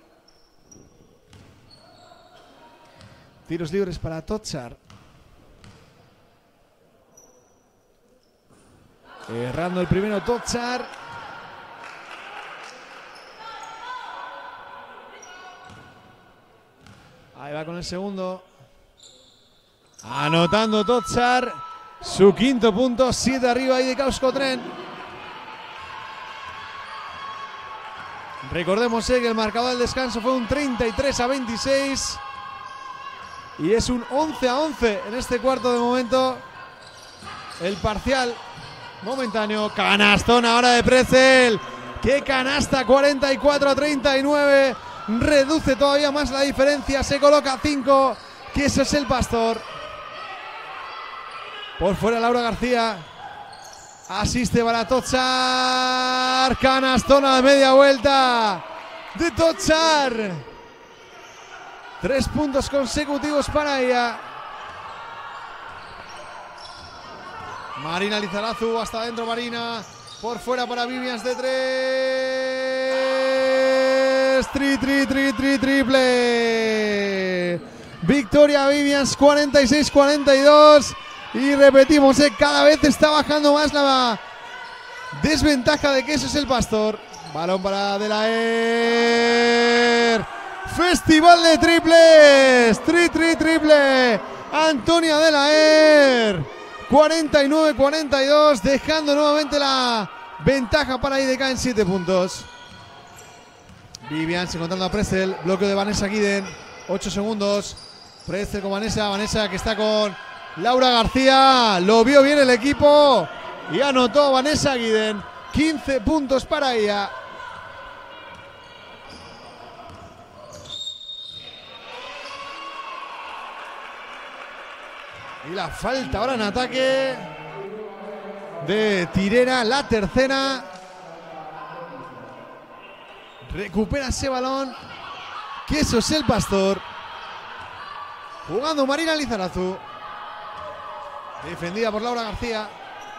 Tiros libres para Totzar. Errando el primero Totzar. Ahí va con el segundo. Anotando Totzar. Su quinto punto. 7 arriba IDK Euskotren. Recordemos que el marcador del descanso fue un 33-26. Y es un 11-11 en este cuarto de momento. El parcial momentáneo. Canastón ahora de Prestel. ¡Qué canasta! 44-39. reduce todavía más la diferencia, se coloca a 5, que eso es el Pastor. Por fuera Laura García, asiste para Tochar, canastona de media vuelta de Tochar. 3 puntos consecutivos para ella. Marina Lizarazu hasta adentro, Marina. Por fuera para Vivians de 3. Triple. Victoria Vivians, 46-42. Y repetimos, cada vez está bajando más la desventaja de que eso es el Pastor. Balón para De La Air. Festival de triples. Triple. Antonia De La Air. 49-42, dejando nuevamente la ventaja para IDK en 7 puntos. Vivians encontrando a Prestel, bloqueo de Vanessa Guiden, 8 segundos. Prestel con Vanessa que está con Laura García, lo vio bien el equipo y anotó Vanessa Guiden, 15 puntos para ella. Y la falta ahora en ataque de Tirera, la tercera. Recupera ese balón, que eso es el Pastor. Jugando Marina Lizarazu. Defendida por Laura García.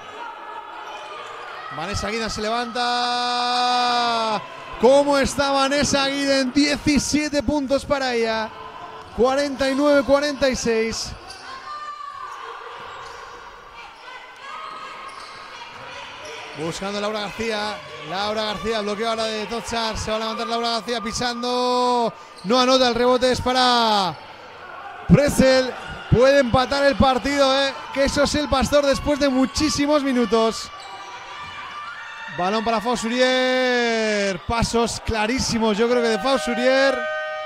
Vanessa Guiden se levanta. ¿Cómo está Vanessa Guiden? 17 puntos para ella. 49-46. Buscando Laura García. Laura García, bloqueo ahora de Tochar. Se va a levantar Laura García pisando. No anota, el rebote es para Prestel. Puede empatar el partido, que eso es el Pastor después de muchísimos minutos. Balón para Faussurier. Pasos clarísimos, yo creo que de Faussurier.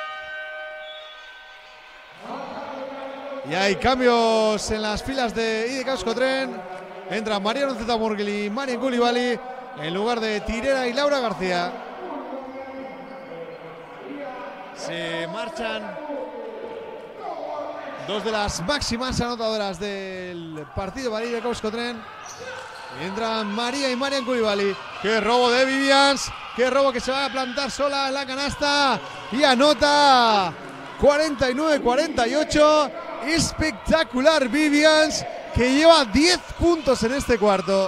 Y hay cambios en las filas de IDK Euskotren. Entra María Nonceta Murgel y Marian Coulibaly en lugar de Tirera y Laura García. Se marchan dos de las máximas anotadoras del partido para IDK Euskotren. Y entran María y Marian Coulibaly. ¡Qué robo de Vivians! ¡Qué robo que se va a plantar sola en la canasta! Y anota 49-48. Espectacular Vivians, que lleva 10 puntos en este cuarto.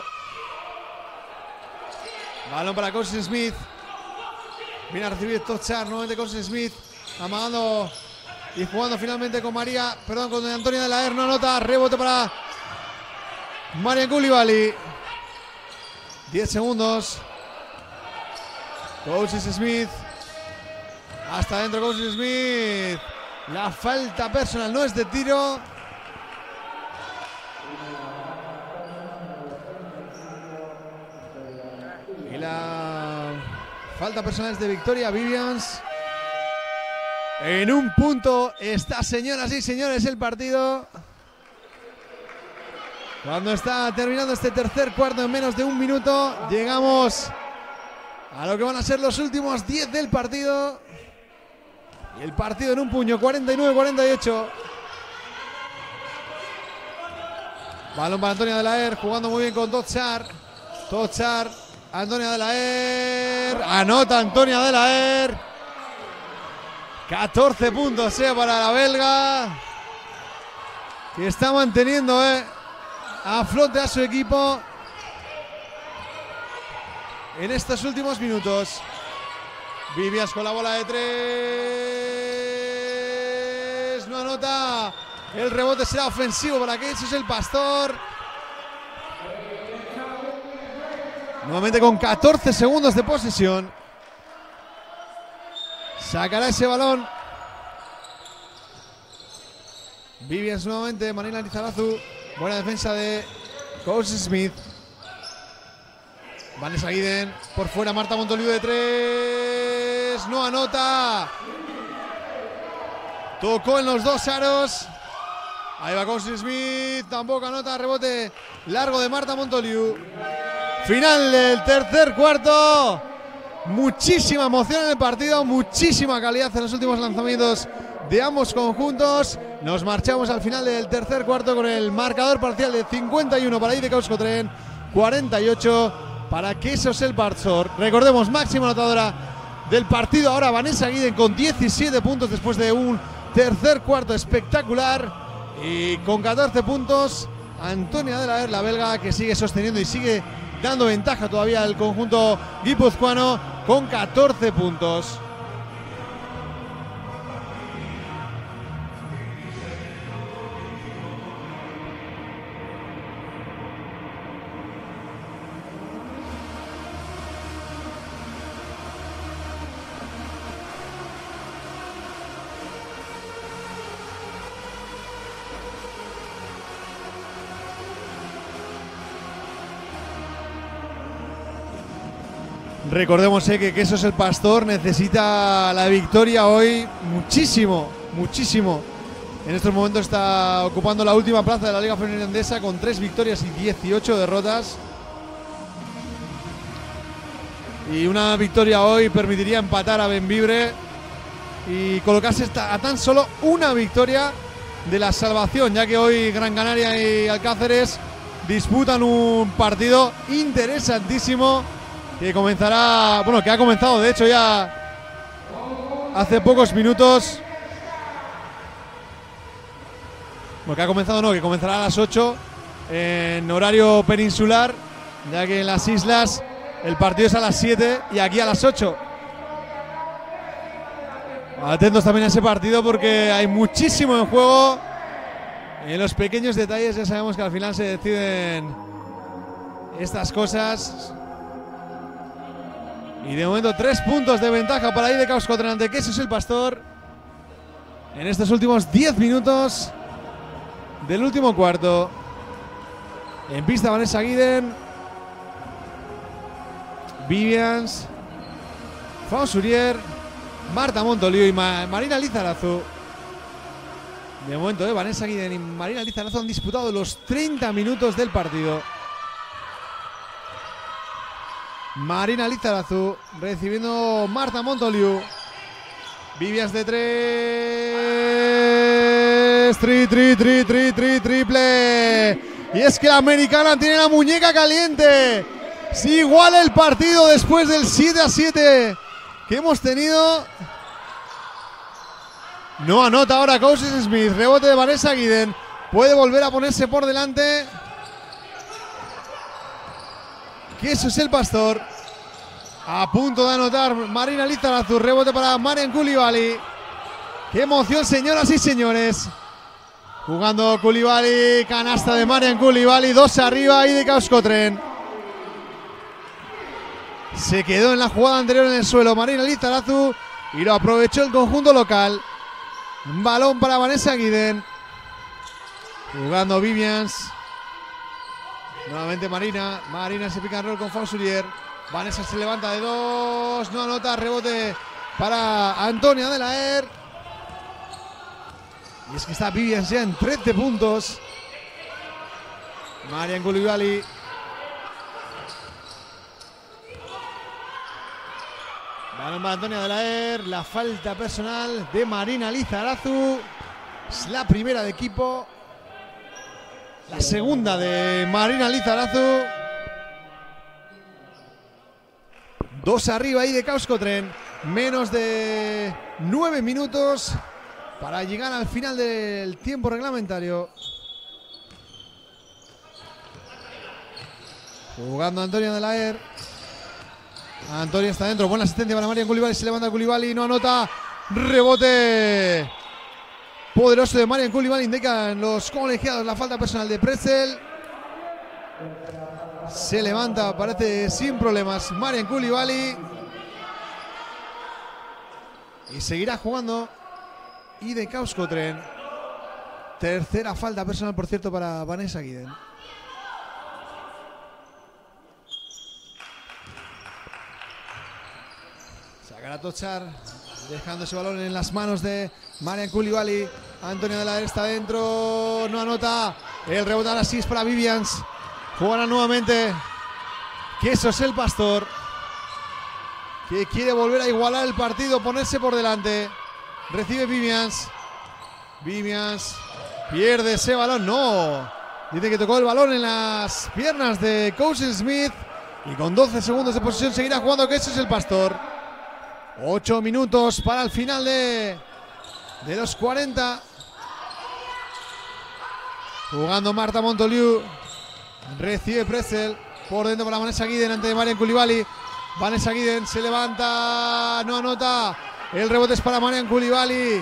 Balón para Cousin Smith. Viene a recibir Tochar nuevamente Cousin Smith. Amagando y jugando finalmente con María. Perdón, con Antonia De La Air. No anota. Rebote para Marian Coulibaly. 10 segundos. Cousin Smith. Hasta adentro Cousin Smith. La falta personal no es de tiro. Y la falta personal es de Victoria Vivians. En un punto está, señoras y señores, el partido. Cuando está terminando este tercer cuarto en menos de un minuto, llegamos a lo que van a ser los últimos 10 del partido. Y el partido en un puño, 49-48. Balón para Antonia De La Air, jugando muy bien con Tochar. Tochar, Antonia De La Air. Anota Antonia De La Air. 14 puntos para la belga, que está manteniendo a flote a su equipo en estos últimos minutos. Vivians con la bola de 3. No anota. El rebote será ofensivo para que eso es el Pastor. Nuevamente con 14 segundos de posesión. Sacará ese balón. Vivians nuevamente. Marina Lizarazu. Buena defensa de Cousin Smith. Vanessa Guiden. Por fuera Marta Montoliu de 3. No anota. Tocó en los dos aros. Ahí va Cousin Smith. Tampoco anota. Rebote largo de Marta Montoliu. Final del tercer cuarto. Muchísima emoción en el partido, muchísima calidad en los últimos lanzamientos de ambos conjuntos. Nos marchamos al final del tercer cuarto con el marcador parcial de 51 para IDK Euskotren, 48 para Quesos El Pastor. Recordemos, máxima anotadora del partido ahora Vanessa Guiden con 17 puntos después de un tercer cuarto espectacular, y con 14 puntos Antonia de la Er, la belga, que sigue sosteniendo y sigue dando ventaja todavía al conjunto guipuzcoano con 14 puntos. Recordemos que Quesos El Pastor necesita la victoria hoy muchísimo, muchísimo. En estos momentos está ocupando la última plaza de la Liga Femenina Endesa con 3 victorias y 18 derrotas. Y una victoria hoy permitiría empatar a Bembibre y colocarse a tan solo una victoria de la salvación, ya que hoy Gran Canaria y Alcáceres disputan un partido interesantísimo que comenzará, bueno, que ha comenzado de hecho ya hace pocos minutos. Bueno, que ha comenzado no, que comenzará a las 8 en horario peninsular, ya que en las islas el partido es a las 7 y aquí a las 8. Atentos también a ese partido porque hay muchísimo en juego. En los pequeños detalles ya sabemos que al final se deciden estas cosas. Y de momento 3 puntos de ventaja para IDK Euskotren ante Quesos El Pastor en estos últimos 10 minutos del último cuarto. En pista Vanessa Guiden, Vivians, Fausurier, Marta Montoliu y Marina Lizarazu. De momento Vanessa Guiden y Marina Lizarazu han disputado los 30 minutos del partido. Marina Lizarazu recibiendo Marta Montoliu. Vivias de 3. Triple. Y es que la americana tiene la muñeca caliente. Si iguala el partido después del 7-7 que hemos tenido. No anota ahora Couses Smith. Rebote de Vanessa Guiden. Puede volver a ponerse por delante. Quesos El Pastor. A punto de anotar Marina Lizarazu. Rebote para Marian Coulibaly. Qué emoción, señoras y señores. Jugando Coulibaly. Canasta de Marian Coulibaly. 2 arriba IDK Euskotren. Se quedó en la jugada anterior en el suelo Marina Lizarazu y lo aprovechó el conjunto local. Un balón para Vanessa Guiden. Jugando Vivians. Nuevamente Marina. Marina se pica en rol con Fausurier. Vanessa se levanta de 2. No anota. Rebote para Antonia de la Er. Y es que está Vivians ya en 13 puntos. Marian Coulibaly. Balón para Antonia de la Er. La falta personal de Marina Lizarazu. Es la primera de equipo. La segunda de Marina Lizarazu. 2 arriba IDK Euskotren. Menos de 9 minutos para llegar al final del tiempo reglamentario. Jugando Antonia de la Er. Antonia está dentro. Buena asistencia para Marian Coulibaly. Se levanta Coulibaly. No anota. Rebote poderoso de Marian Coulibaly. Indican los colegiados la falta personal de Pretzel. Se levanta, parece sin problemas Marian Coulibaly. Y seguirá jugando IDK Euskotren. Tercera falta personal, por cierto, para Vanessa Guiden. Sacará Tochar, dejando ese balón en las manos de Marian Coulibaly. Antonia de la Er está dentro. No anota. El rebote ahora sí es para Vivians. Jugará nuevamente Quesos El Pastor. que quiere volver a igualar el partido, ponerse por delante. Recibe Vivians. Vivians pierde ese balón. No. Dice que tocó el balón en las piernas de Cousin Smith. Y con 12 segundos de posesión seguirá jugando Quesos el Pastor. 8 minutos para el final de los 40. Jugando Marta Montoliu. Recibe Presel. Por dentro para Vanessa Guiden ante de Marian Coulibaly. Vanessa Guiden se levanta. No anota. El rebote es para Marian Coulibaly.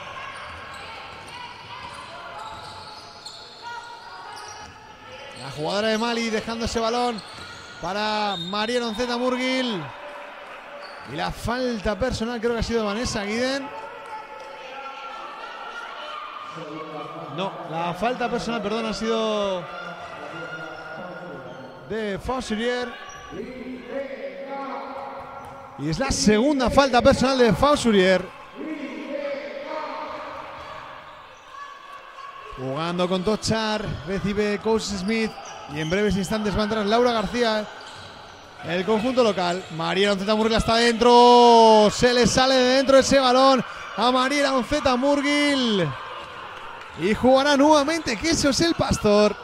La jugadora de Mali dejando ese balón para María Nonceta Murgil. Y la falta personal creo que ha sido de Vanessa Guiden. No, la falta personal, perdón, ha sido de Faussurier. Y es la segunda falta personal de Faussurier. Jugando con Tochar, recibe Cousin Smith. Y en breves instantes va a entrar Laura García. El conjunto local. María Nonceta Murgil está dentro. Se le sale de dentro ese balón a María Nonceta Murgil. Y jugará nuevamente Quesos el Pastor.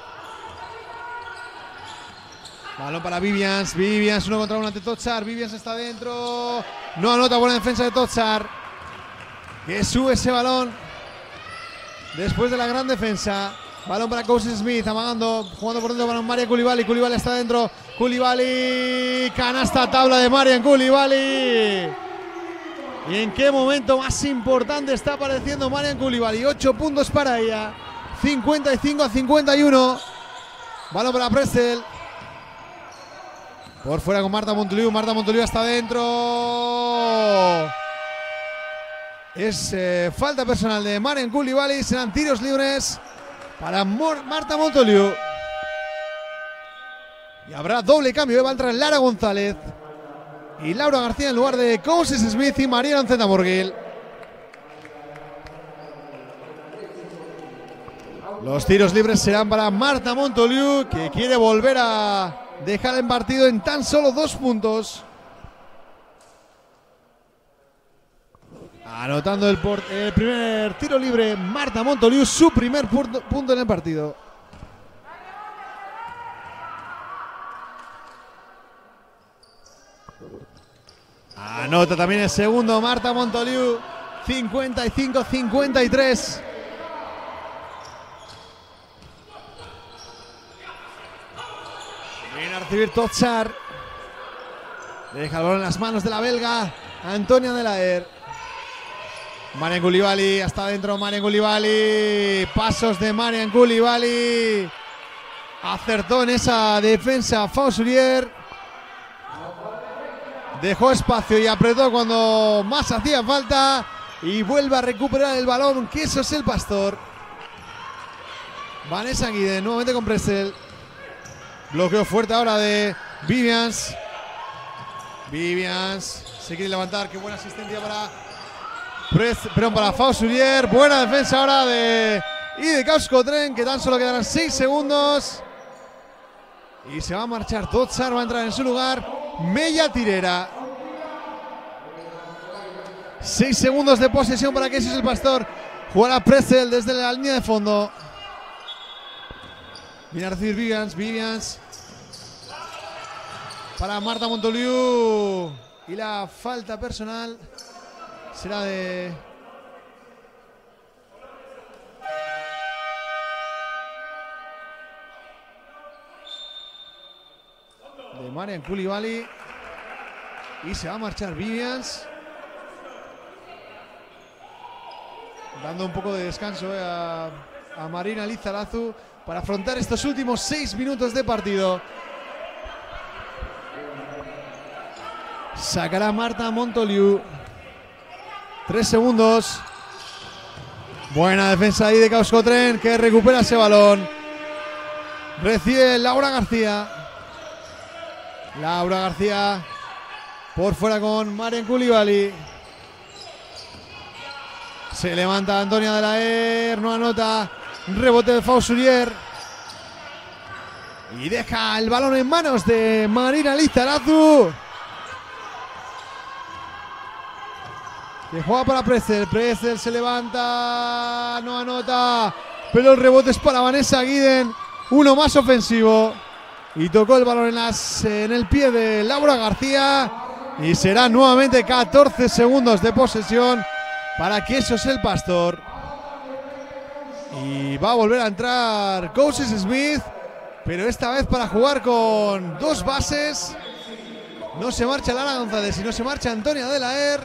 Balón para Vivians. Vivians 1 contra 1 ante Tochar. Vivians está dentro. No anota, buena defensa de Tochar. Que sube ese balón después de la gran defensa. Balón para Cousin Smith, amagando, jugando por dentro para Marian Coulibaly. Coulibaly está dentro. Coulibaly, canasta tabla de Marian Coulibaly. ¿Y en qué momento más importante está apareciendo Marian Coulibaly? 8 puntos para ella. 55-51. Balón para Presel. Por fuera con Marta Montoliu. Marta Montoliu está dentro. Es falta personal de Marian Coulibaly. Serán tiros libres para Marta Montoliu. Y habrá doble cambio. Va a entrar Lara González y Laura García en lugar de Cousin Smith y María Nonceta Murgil. Los tiros libres serán para Marta Montoliu, que quiere volver a dejar el partido en tan solo 2 puntos. Anotando el primer tiro libre Marta Montoliu, su primer punto en el partido. Anota también el segundo Marta Montoliu. 55-53. Viene a recibir Tochar. Deja el balón en las manos de la belga Antonia Delaer. Marian Coulibaly, hasta adentro Marian Coulibaly. Pasos de Marian Coulibaly. Acertó en esa defensa Faussurier. Dejó espacio y apretó cuando más hacía falta. Y vuelve a recuperar el balón Quesos el Pastor. Vanessa Guiden nuevamente con Presel. Bloqueo fuerte ahora de Vivians. Vivians se quiere levantar. Qué buena asistencia para para Faussurier. Buena defensa ahora de Causcotren, que tan solo quedarán 6 segundos. Y se va a marchar Tochar, va a entrar en su lugar Mella Tirera. 6 segundos de posesión para Quesos el Pastor. Jugará Presel desde la línea de fondo. Viene a recibir Vivians. Para Marta Montoliu. Y la falta personal será de Marian Coulibaly. Y se va a marchar Vivians, dando un poco de descanso a Marina Lizarazu para afrontar estos últimos 6 minutos de partido. Sacará Marta Montoliu. 3 segundos. Buena defensa ahí de Causcotren, que recupera ese balón. Recibe Laura García. Laura García por fuera con Marian Coulibaly. Se levanta Antonia Delaer, no anota. Rebote de Faussurier. Y deja el balón en manos de Marina Lizarazu. que juega para Pretzel. Pretzel se levanta, no anota, pero el rebote es para Vanessa Guiden. Uno más ofensivo. Y tocó el balón en el pie de Laura García. Y será nuevamente 14 segundos de posesión para Quesos el Pastor. Y va a volver a entrar Coaches Smith, pero esta vez para jugar con dos bases. No se marcha Lara González y no se marcha Antonia de la Er.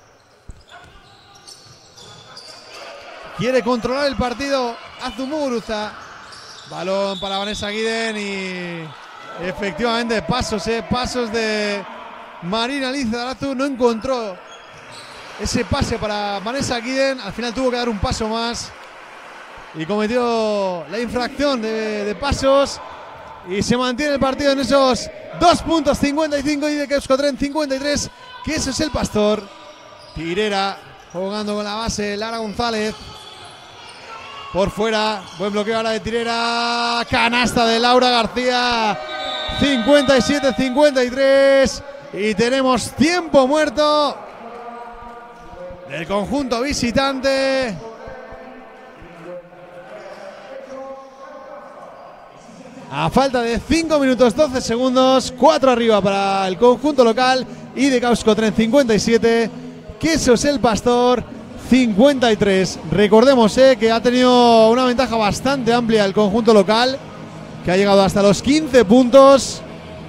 Quiere controlar el partido Azumuguruza. Balón para Vanessa Guiden y efectivamente pasos de Marina Lizarazu. No encontró ese pase para Vanessa Guiden. Al final tuvo que dar un paso más y cometió la infracción de pasos. Y se mantiene el partido en esos 2 puntos, 55 y de Euskotren 53. Que eso es el Pastor. Tirera jugando con la base, Lara González. Por fuera, buen bloqueo ahora de Tirera. Canasta de Laura García. 57-53. Y tenemos tiempo muerto del conjunto visitante. A falta de 5 minutos 12 segundos, 4 arriba para el conjunto local. Y de Euskotren 57, Quesos el Pastor 53. Recordemos que ha tenido una ventaja bastante amplia el conjunto local, que ha llegado hasta los 15 puntos.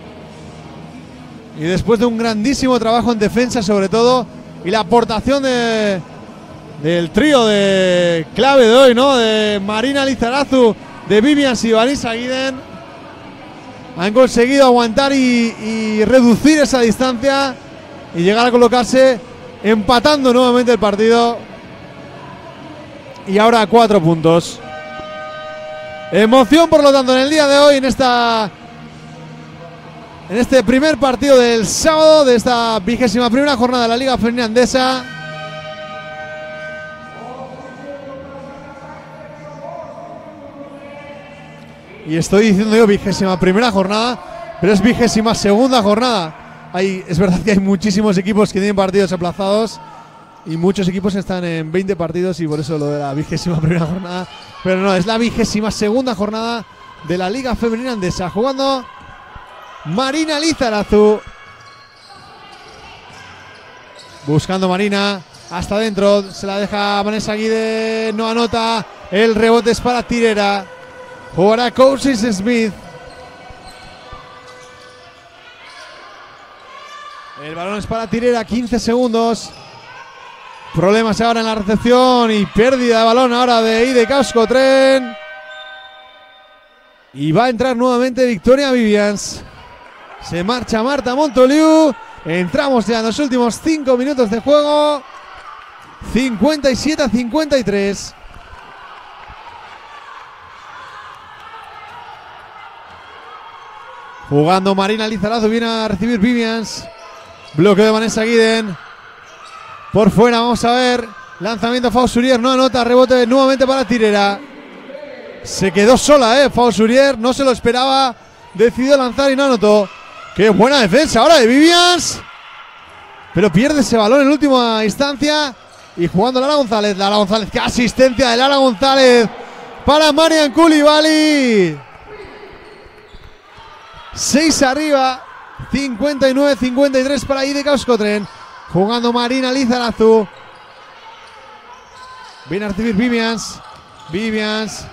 Y después de un grandísimo trabajo en defensa sobre todo, y la aportación del trío de clave de hoy, ¿no? De Marina Lizarazu, de Vivian y Vanessa Guiden, han conseguido aguantar y reducir esa distancia y llegar a colocarse empatando nuevamente el partido. Y ahora 4 puntos. Emoción, por lo tanto, en el día de hoy, en este primer partido del sábado de esta 21ª jornada de la Liga Femenina Endesa. Y estoy diciendo yo 21ª jornada, pero es 22ª jornada. Es verdad que hay muchísimos equipos que tienen partidos aplazados y muchos equipos están en 20 partidos y por eso lo de la 21ª jornada. Pero no, es la 22ª jornada de la Liga Femenina Endesa. Jugando Marina Lizarazu. Buscando Marina. Hasta adentro. Se la deja Vanessa Guiden. No anota. El rebote es para Tirera. Jugará Coaches Smith. El balón es para Tirera. 15 segundos. Problemas ahora en la recepción y pérdida de balón ahora de IDK Euskotren. Y va a entrar nuevamente Victoria Vivians. Se marcha Marta Montoliu. Entramos ya en los últimos 5 minutos de juego. 57-53. Jugando Marina Lizarazu. Viene a recibir Vivians. Bloqueo de Vanessa Guiden. Por fuera, vamos a ver. Lanzamiento Fausurier, no anota. Rebote nuevamente para Tirera. Se quedó sola, Fausurier. No se lo esperaba. Decidió lanzar y no anotó. Qué buena defensa ahora de Vivians. Pero pierde ese balón en última instancia. Y jugando Lara González. Lara González, qué asistencia de Lara González para Marian Coulibaly. 6 arriba. 59-53 para IDK Euskotren. Jugando Marina Lizarazu. Viene a recibir Vivians. Vivians.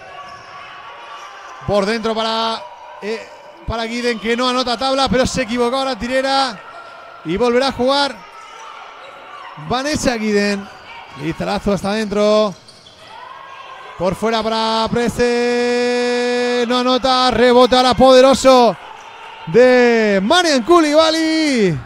Por dentro para Guiden, que no anota tabla, pero se equivocó ahora Tirera. Y volverá a jugar Vanessa Guiden. Lizarazu hasta adentro. Por fuera para Prece. No anota. Rebote ahora poderoso de Marian Coulibaly.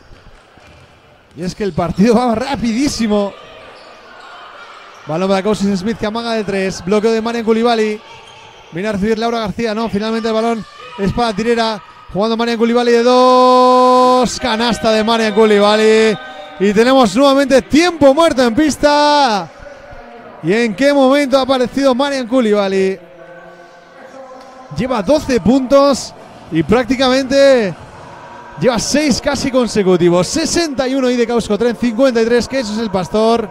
Y es que el partido va rapidísimo. Balón para Coaches Smith, que amaga de 3. Bloqueo de Marian Coulibaly. Viene a recibir Laura García. No, finalmente el balón es para Tirera. Jugando Marian Coulibaly de 2. Canasta de Marian Coulibaly. Y tenemos nuevamente tiempo muerto en pista. ¿Y en qué momento ha aparecido Marian Coulibaly? Lleva 12 puntos. Y prácticamente Lleva 6 casi consecutivos. 61 IDK Euskotren, 53 Quesos el Pastor.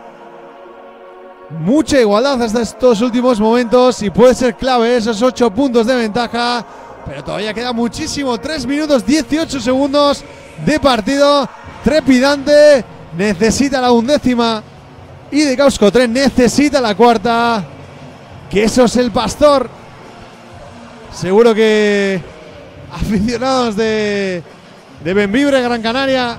Mucha igualdad hasta estos últimos momentos y puede ser clave esos 8 puntos de ventaja. Pero todavía queda muchísimo. 3 minutos 18 segundos de partido. Trepidante. Necesita la 11ª. IDK Euskotren necesita la 4ª. Quesos el Pastor. Seguro que aficionados de Bembibre, Gran Canaria,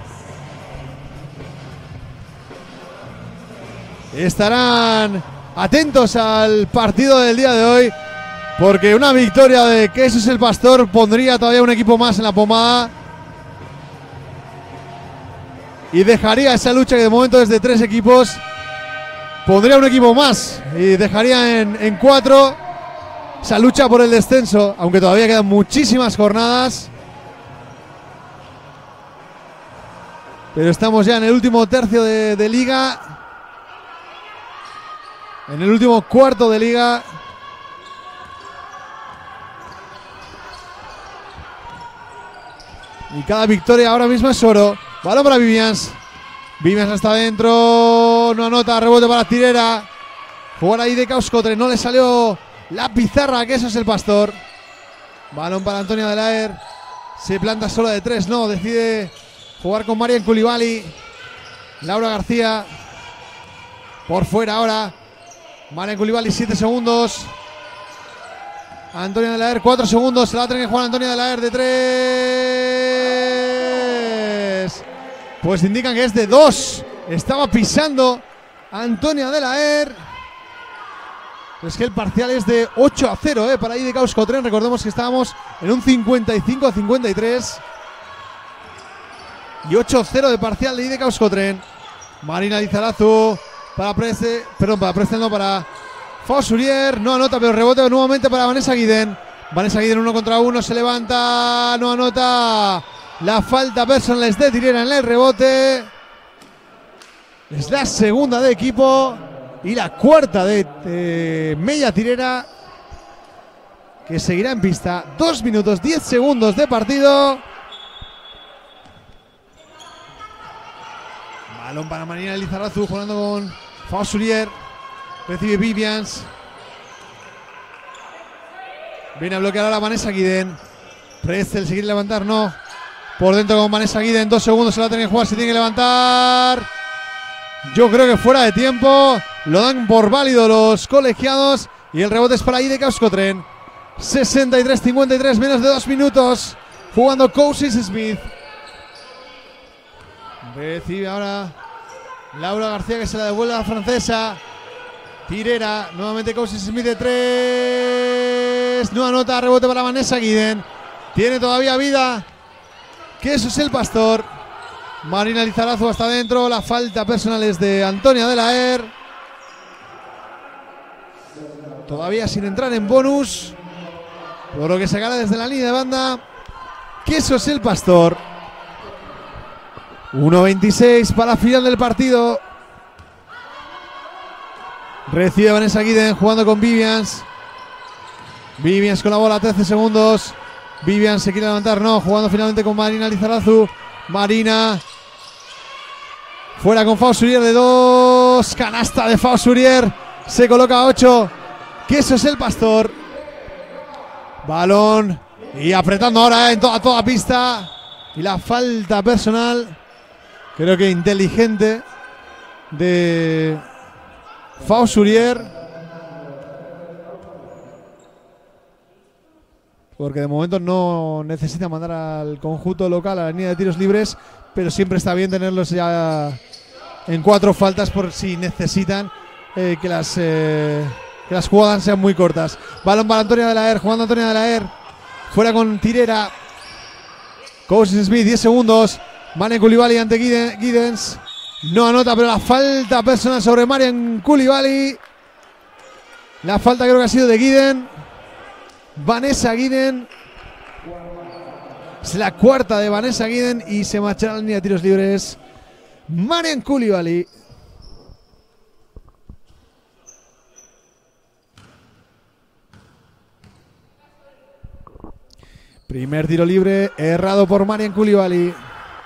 estarán atentos al partido del día de hoy, porque una victoria de Quesos el Pastor pondría todavía un equipo más en la pomada y dejaría esa lucha que de momento es de 3 equipos, pondría un equipo más y dejaría en 4 esa lucha por el descenso, aunque todavía quedan muchísimas jornadas. Pero estamos ya en el último tercio de liga, en el último cuarto de liga. Y cada victoria ahora mismo es oro. Balón para Vivians. Vivians hasta adentro. No anota, rebote para Tirera. Jugar ahí de Euskotren. No le salió la pizarra, que eso es el Pastor. Balón para Antonia Delaer. Se planta solo de 3. No, decide jugar con Marian Coulibaly. Laura García. Por fuera ahora. Marian Coulibaly, 7 segundos. Antonia Delaer, 4 segundos. Se la va a tener que jugar Antonia Delaer de 3. Pues indican que es de 2. Estaba pisando Antonia Delaer. Es que el parcial es de 8-0 para IDK Euskotren. Recordemos que estábamos en un 55-53. Y 8-0 de parcial de IDK Euskotren. Marina Lizarazu para para Fosurier. No anota, pero rebote nuevamente para Vanessa Guiden. Vanessa Guiden 1 contra 1, se levanta, no anota. La falta personal es de Tirera en el rebote. Es la segunda de equipo y la 4ª de Mella Tirera, que seguirá en pista. 2 minutos 10 segundos de partido. Balón para Marina Lizarazu jugando con Fosurier. Recibe Vivians. Viene a bloquear ahora Vanessa Guiden. Prestel, seguir levantar, no. Por dentro con Vanessa Guiden. 2 segundos se la tiene que jugar, se tiene que levantar. Yo creo que fuera de tiempo. Lo dan por válido los colegiados. Y el rebote es para IDK Euskotren. 63-53, menos de 2 minutos. Jugando Cousis Smith. Recibe ahora Laura García, que se la devuelve a la francesa. Tirera, nuevamente Cousis Smith de 3. No anota, rebote para Vanessa Guiden. Tiene todavía vida. Quesos es el Pastor. Marina Lizarazu hasta adentro. La falta personal es de Antonia Delaer. Todavía sin entrar en bonus. Por lo que se gana desde la línea de banda. Quesos es el Pastor. 1:26 para la final del partido. Recibe Vanessa Guiden jugando con Vivians. Vivians con la bola, 13 segundos. Vivians se quiere levantar, no. Jugando finalmente con Marina Lizarazu. Marina. Fuera con Fosurier de 2. Canasta de Fosurier. Se coloca a 8. Quesos es el Pastor. Balón. Y apretando ahora en toda pista. Y la falta personal, creo que inteligente, de Fosurier. Porque de momento no necesita mandar al conjunto local a la línea de tiros libres, pero siempre está bien tenerlos ya en 4 faltas por si necesitan que las jugadas sean muy cortas. Balón para Antonia Delaer, jugando Antonia Delaer. Fuera con Tirera. Cousin Smith, 10 segundos. Marian Coulibaly ante Guidens. No anota, pero la falta personal sobre Marian Coulibaly. La falta creo que ha sido de Guiden. Vanessa Guiden. Es la 4ª de Vanessa Guiden y se marchará a la línea de tiros libres Marian Coulibaly. Primer tiro libre errado por Marian Coulibaly.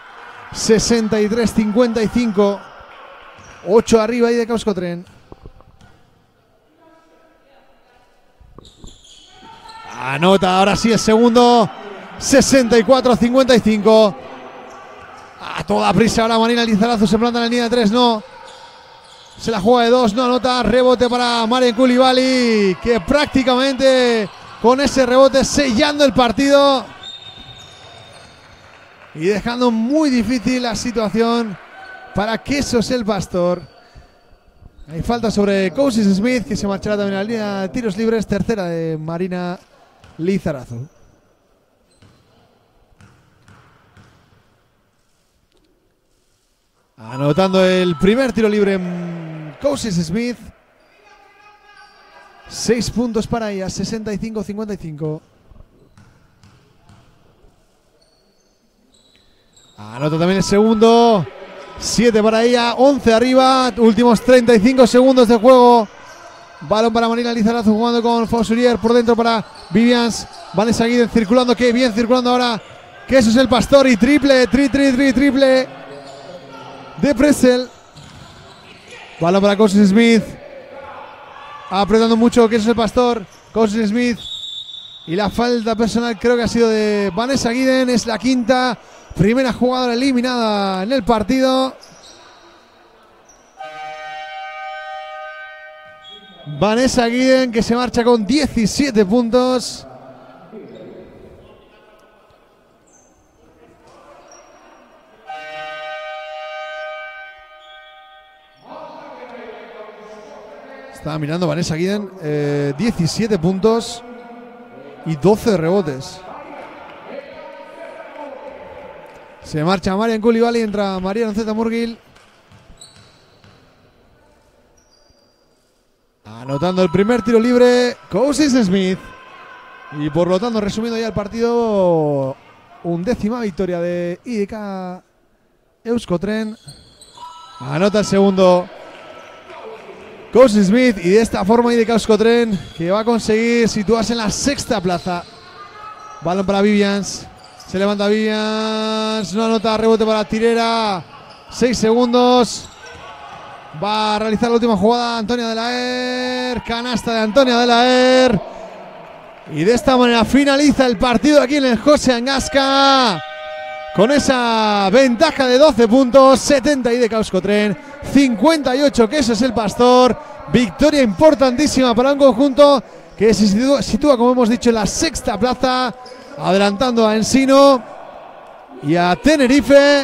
63-55. 8 arriba ahí de Euskotren. Anota ahora sí el segundo. 64-55. A toda prisa ahora Marina Lizarazu se planta en la línea de 3. No. Se la juega de 2. No anota. Rebote para Marian Coulibaly, que prácticamente con ese rebote sellando el partido y dejando muy difícil la situación para Quesos el Pastor. Hay falta sobre Cousis Smith, que se marchará también a la línea de tiros libres. Tercera de Marina Lizarazu. Anotando el primer tiro libre Cousis Smith. 6 puntos para ella, 65-55. Anota también el segundo. 7 para ella, 11 arriba. Últimos 35 segundos de juego. Balón para Marina Lizarazu jugando con Fonsurier por dentro para Vivians. Vanessa Guiden circulando, qué bien circulando ahora. Que eso es el Pastor y triple de Presel. Balón para Cousis Smith. Apretando mucho, que eso es el Pastor. Cousis Smith. Y la falta personal creo que ha sido de Vanessa Guiden. Es la quinta. Primera jugadora eliminada en el partido. Vanessa Guiden, que se marcha con 17 puntos. Estaba mirando Vanessa Guiden. 17 puntos y 12 rebotes. Se marcha Marian Coulibaly, entra María Nonceta Murgil. Anotando el primer tiro libre, Cousis Smith. Y por lo tanto, resumiendo ya el partido, 11ª victoria de IDK Euskotren. Anota el segundo Cousis Smith. Y de esta forma IDK Euskotren, que va a conseguir situarse en la 6ª plaza. Balón para Vivians. Se levanta Vivians. No anota, rebote para Tirera. 6 segundos. Va a realizar la última jugada Antonia Delaer. Canasta de Antonia Delaer. Y de esta manera finaliza el partido aquí en el José Angasca. Con esa ventaja de 12 puntos. 70 IDK Euskotren. 58 que eso es el Pastor. Victoria importantísima para un conjunto que se sitúa, como hemos dicho, en la 6ª plaza. Adelantando a Ensino y a Tenerife.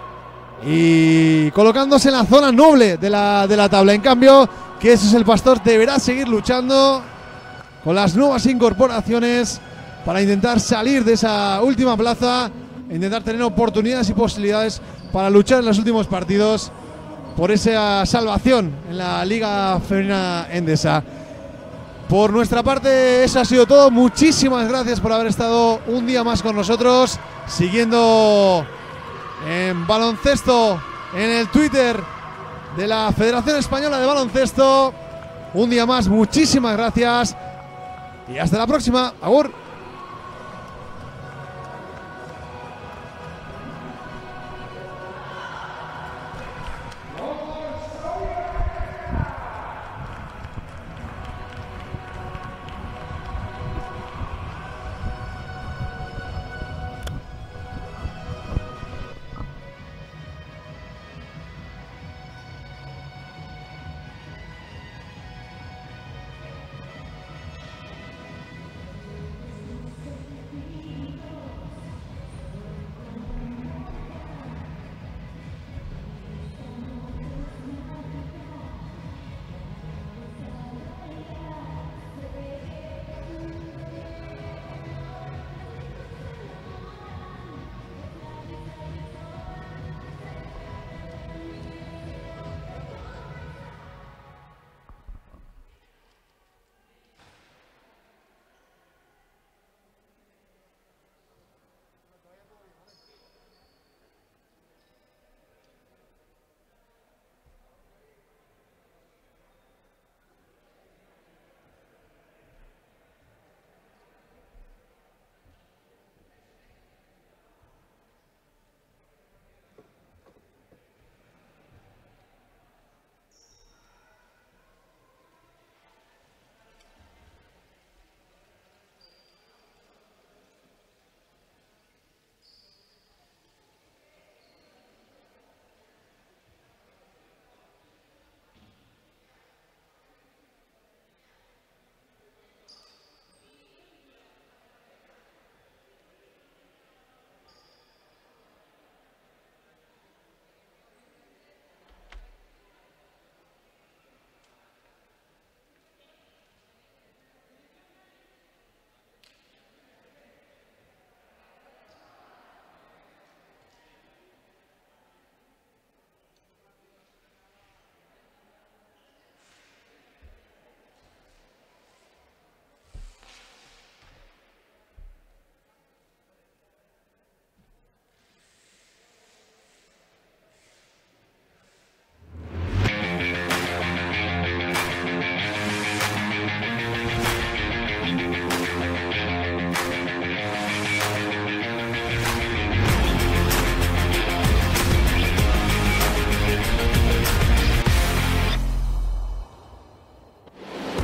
Y colocándose en la zona noble de la tabla. En cambio, que eso es el Pastor, deberá seguir luchando con las nuevas incorporaciones para intentar salir de esa última plaza, intentar tener oportunidades y posibilidades para luchar en los últimos partidos por esa salvación en la Liga Femenina Endesa. Por nuestra parte, eso ha sido todo. Muchísimas gracias por haber estado un día más con nosotros, siguiendo en baloncesto en el Twitter de la Federación Española de Baloncesto. Un día más, muchísimas gracias y hasta la próxima. Agur.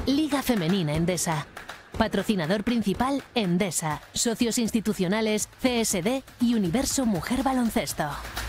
Liga Femenina Endesa. Patrocinador principal Endesa. Socios institucionales CSD y Universo Mujer Baloncesto.